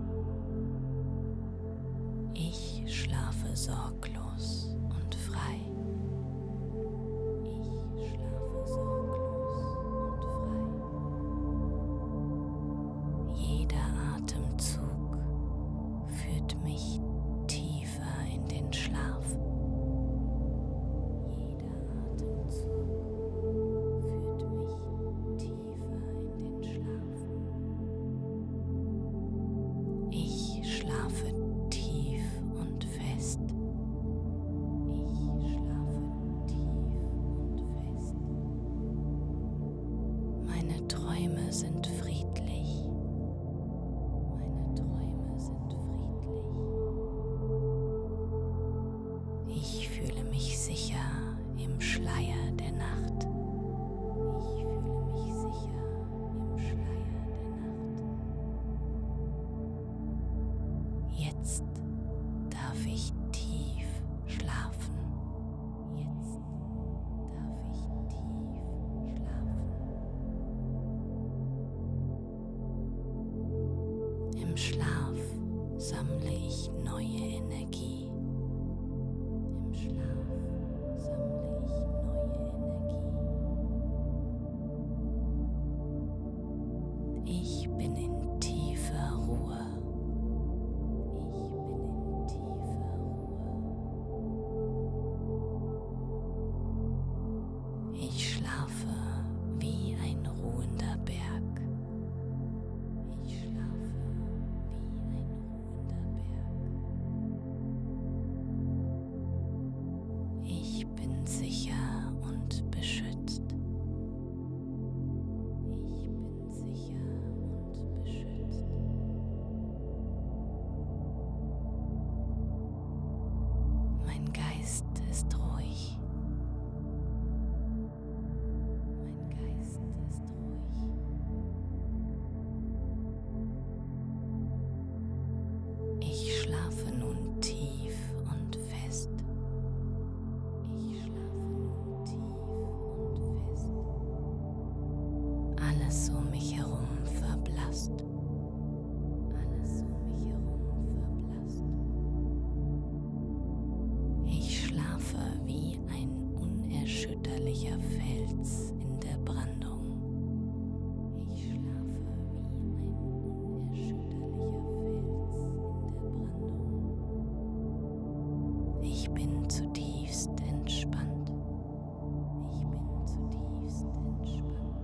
Ich schlafe sorglos und frei. Ich schlafe sorglos und frei. Jeder Atemzug führt mich tiefer in den Schlaf. Jeder Atemzug führt mich tiefer in den Schlaf. Ich schlafe tief und fest. Ich schlafe tief und fest. Meine Träume sind friedlich. Meine Träume sind friedlich. Ich fühle mich sicher im Schleier der Nacht. Ich fühle mich sicher im Schleier der Nacht. Jetzt darf ich tief schlafen. Jetzt darf ich tief schlafen. Im Schlaf sammle ich neue Energie. Im Schlaf sammle ich neue Energie. Ich bin in tiefer Ruhe. Ich bin in tiefer Ruhe. Ich schlafe wie ein ruhender Berg. Ich schlafe wie ein ruhender Berg. bin sicher und beschützt. Ich bin sicher und beschützt. Mein Geist ist ruhig. Mein Geist ist ruhig. Ich schlafe nun tief und fest. Ich schlafe nun tief und fest. Alles um mich herum verblasst. Alles um mich herum verblasst. Ich schlafe wie ein unerschütterlicher Fels in der Brandung. Ich schlafe wie ein unerschütterlicher Fels in der Brandung. Ich bin zutiefst entspannt. Ich bin zutiefst entspannt.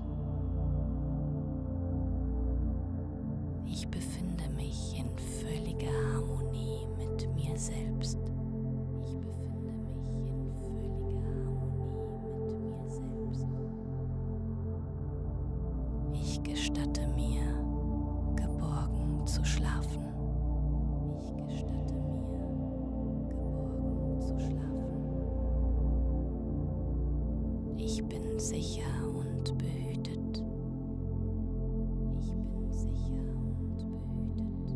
Ich befinde mich in völliger Harmonie mit mir selbst. Ich befinde mich in völliger Harmonie mit mir selbst. Ich gestatte mir, geborgen zu schlafen. Ich gestatte mir, geborgen zu schlafen. Ich bin sicher und behütet. Ich bin sicher und behütet.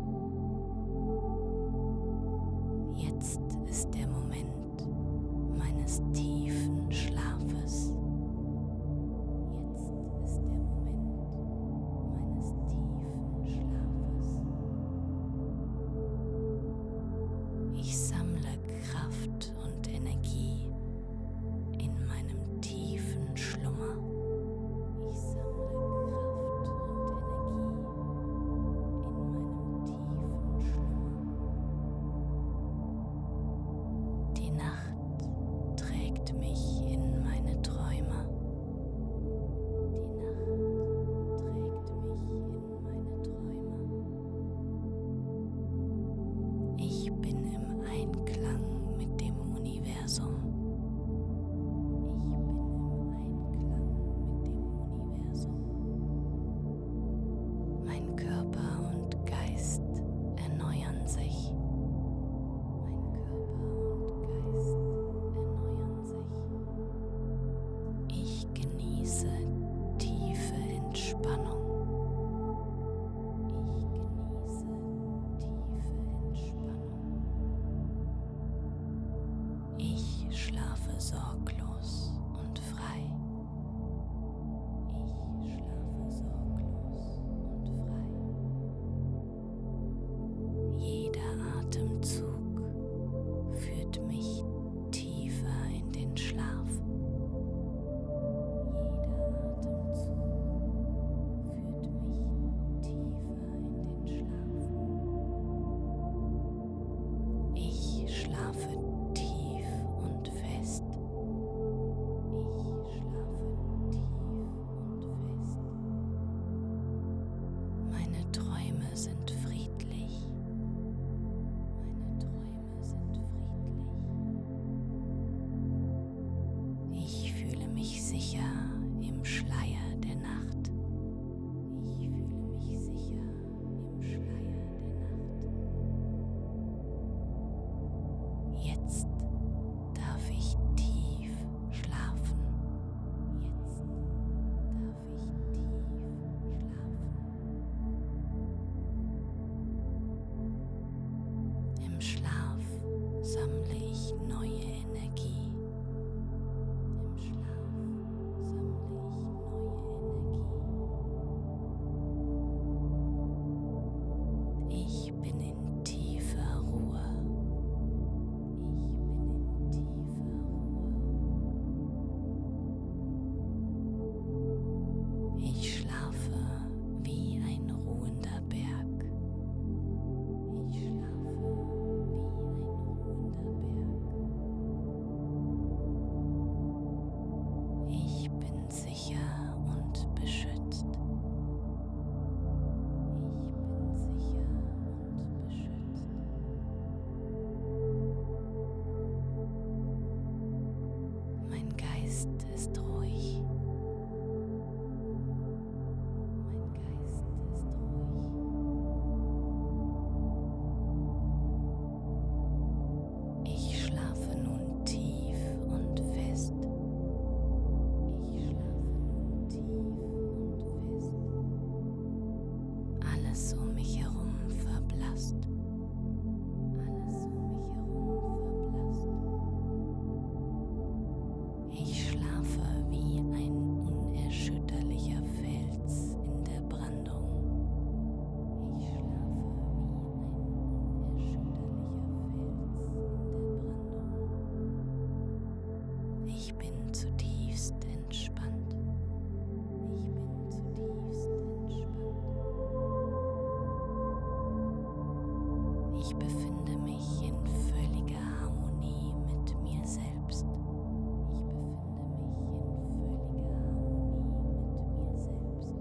Jetzt ist der Moment meines tiefen Schlafes. Jetzt ist der Moment meines tiefen Schlafes. Ich sammle Kraft und Energie in meinem tiefen Schlummer. Ich sammle Kraft und Energie in meinem tiefen Schlummer. Die Nacht trägt mich in meine Träume. Die Nacht trägt mich in meine Träume. Ich bin im Einklang mit dem Universum. Ich bin im Einklang mit dem Universum. Mein Körper und Geist erneuern sich. Mein Körper und Geist erneuern sich. Ich genieße tiefe Entspannung. Ich genieße tiefe Entspannung. Ich schlafe sorglos und frei. Ich schlafe sorglos und frei. Jeder Atemzug führt mich tiefer in den Schlaf. Jeder Atemzug führt mich tiefer in den Schlaf. Ich schlafe tief und fest. Ich schlafe tief und fest. Meine Träume sind friedlich. Meine Träume sind friedlich. Ich fühle mich sicher im Schleier der Nacht. Ich fühle mich sicher im Schleier der Nacht. Jetzt darf ich tief schlafen. Jetzt darf ich tief schlafen. Im Schlaf sammle ich neue Energie. Im Schlaf sammle ich neue Geist ist ruhig. Mein Geist ist ruhig. Ich schlafe nun tief und fest. Ich schlafe nun tief und fest. Alles um mich herum verblasst. Alles um mich herum verblasst. Ich schlafe wie ein unerschütterlicher Fels in der Brandung. Ich schlafe wie ein unerschütterlicher Fels in der Brandung. Ich bin zutiefst entspannt. Ich bin zutiefst entspannt. Ich befinde mich in völliger Harmonie mit mir selbst. Ich befinde mich in völliger Harmonie mit mir selbst.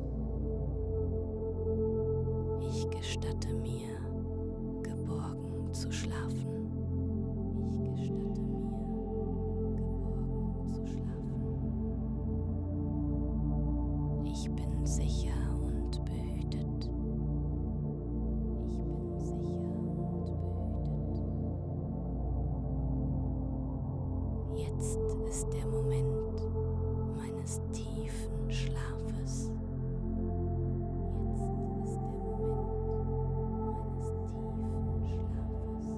Ich gestatte mir, geborgen zu schlafen. Ich gestatte mir, geborgen zu schlafen. Ich bin sicher und behütet. Ich bin sicher und behütet. Jetzt ist der Moment meines tiefen Schlafes. Jetzt ist der Moment meines tiefen Schlafes.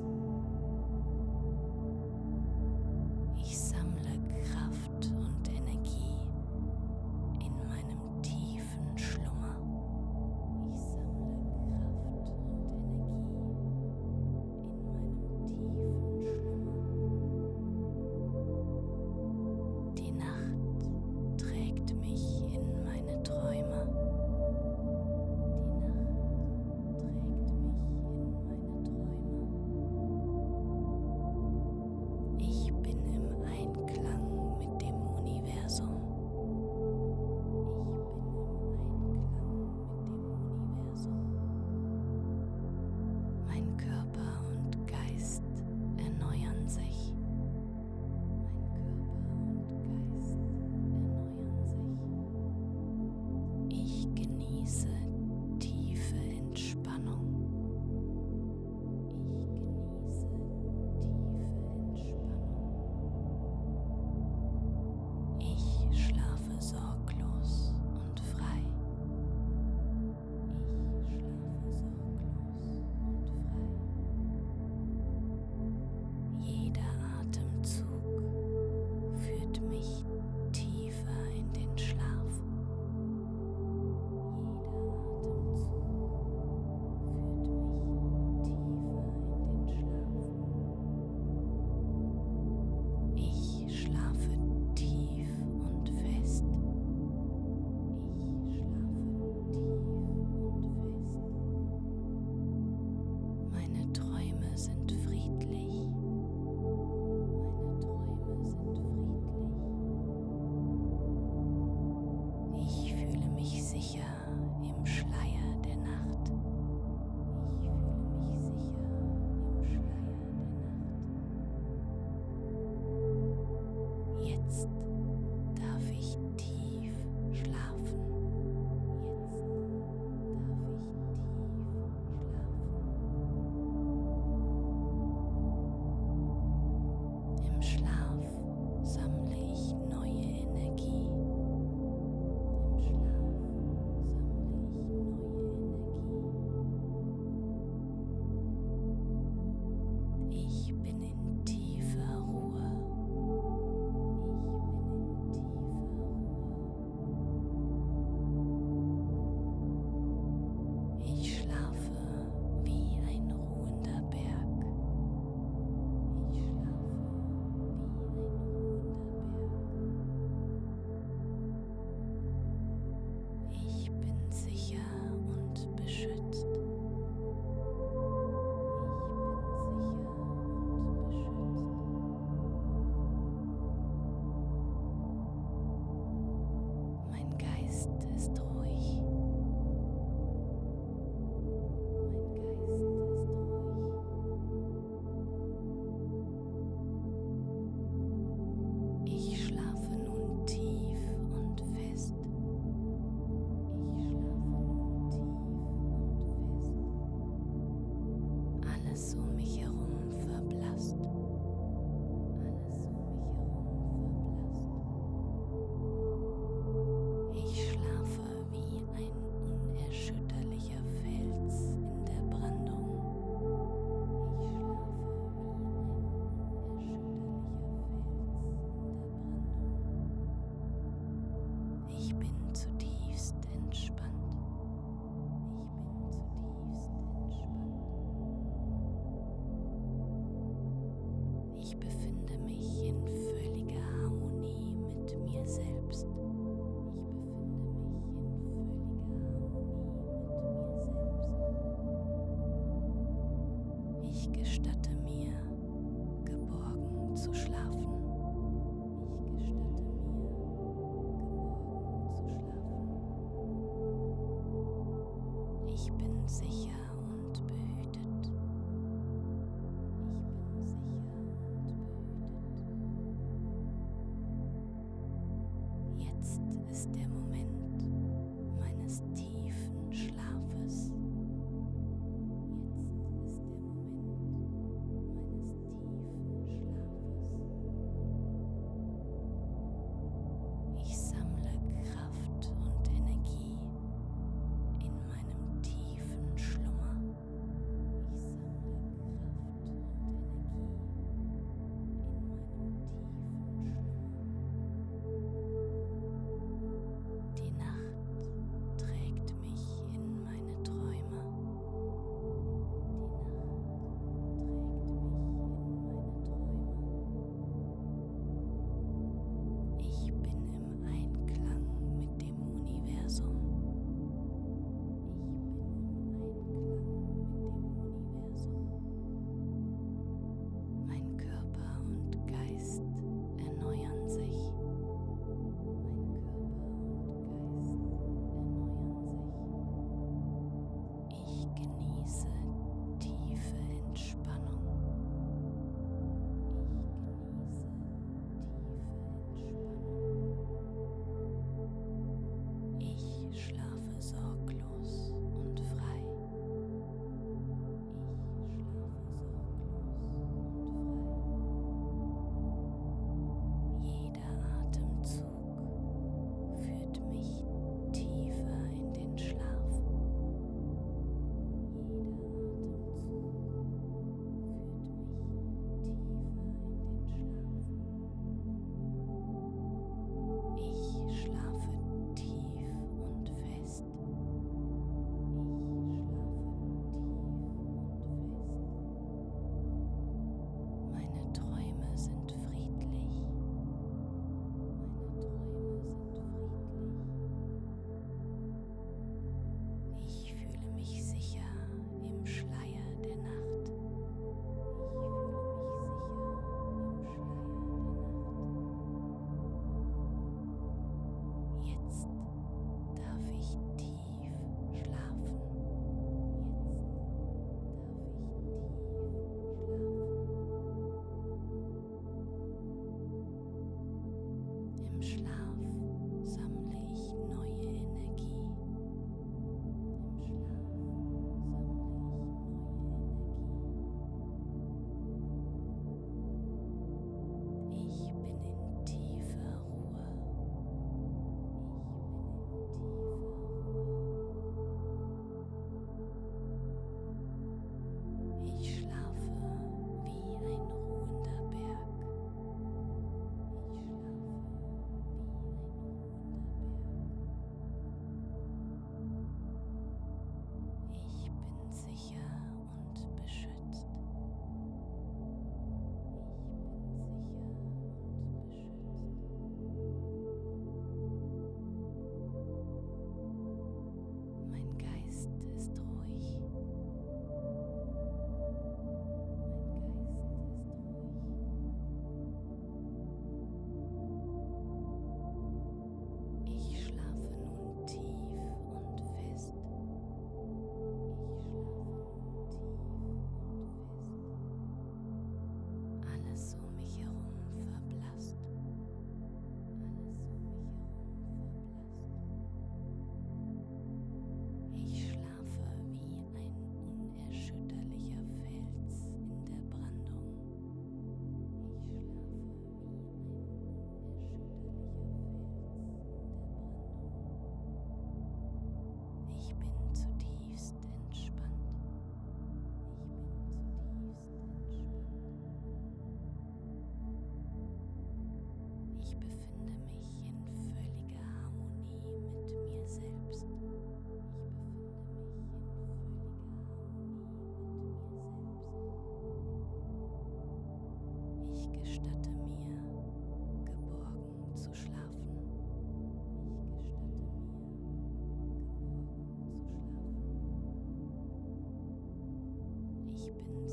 Ich sammle Kraft und Energie in meinem tiefen Schlummer. Ich sammle Kraft und Energie in meinem tiefen Schlummer. Die Nacht trägt mich in meine Träume. Die Nacht trägt mich in meine Träume. Ich bin im Einklang mit dem Universum. Ich bin im Einklang mit dem Universum. Mein Körper und Geist erneuern sich. Mein Körper und Geist erneuern sich. Ich genieße tiefe Entspannung. Ich genieße tiefe Entspannung. Ich schlafe sorglos und frei. Ich schlafe sorglos und frei. Jeder Atemzug führt mich tiefer in den Schlaf. Jeder Atemzug führt mich tiefer in den Schlaf. Ich schlafe tief und fest. Ich schlafe tief und fest. Meine Träume sind friedlich. Meine Träume sind friedlich. Ich fühle mich sicher im Schleier der Nacht. Ich fühle mich sicher im Schleier der Nacht. Jetzt darf ich tief schlafen. Jetzt darf ich tief schlafen. Im Schlaf sammle ich neue Energie. Im Schlaf sammle ich neue Energie. Ich bin in tiefer Ruhe. Ich bin in tiefer Ruhe. Ich schlafe wie ein ruhender Berg. Ich schlafe wie ein ruhender Berg. Ich bin sicher und beschützt. Ich bin sicher und beschützt. Mein Geist ist ruhig. Mein Geist ist ruhig. Ich schlafe nun tief und fest. Ich schlafe nun tief und fest. Alles um mich herum verblasst. Alles um mich herum verblasst. Ich schlafe wie ein unerschütterlicher Fels in der Brandung. Ich schlafe wie ein unerschütterlicher Fels in der Brandung. Ich bin zutiefst entspannt. Ich bin zutiefst entspannt. Ich befinde mich in völliger Harmonie mit mir selbst. Ich befinde mich in völliger Harmonie mit mir selbst. Ich gestatte mir, geborgen zu schlafen. Ich gestatte mir, geborgen zu schlafen. Ich bin sicher und behütet. Ich bin sicher und behütet. Jetzt ist der Moment meines tiefen Schlafes. Jetzt ist der Moment meines tiefen Schlafes. Ich sammle Kraft und Energie in meinem tiefen Schlummer. Ich sammle Kraft und Energie in meinem tiefen Schlummer. Die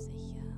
sicher.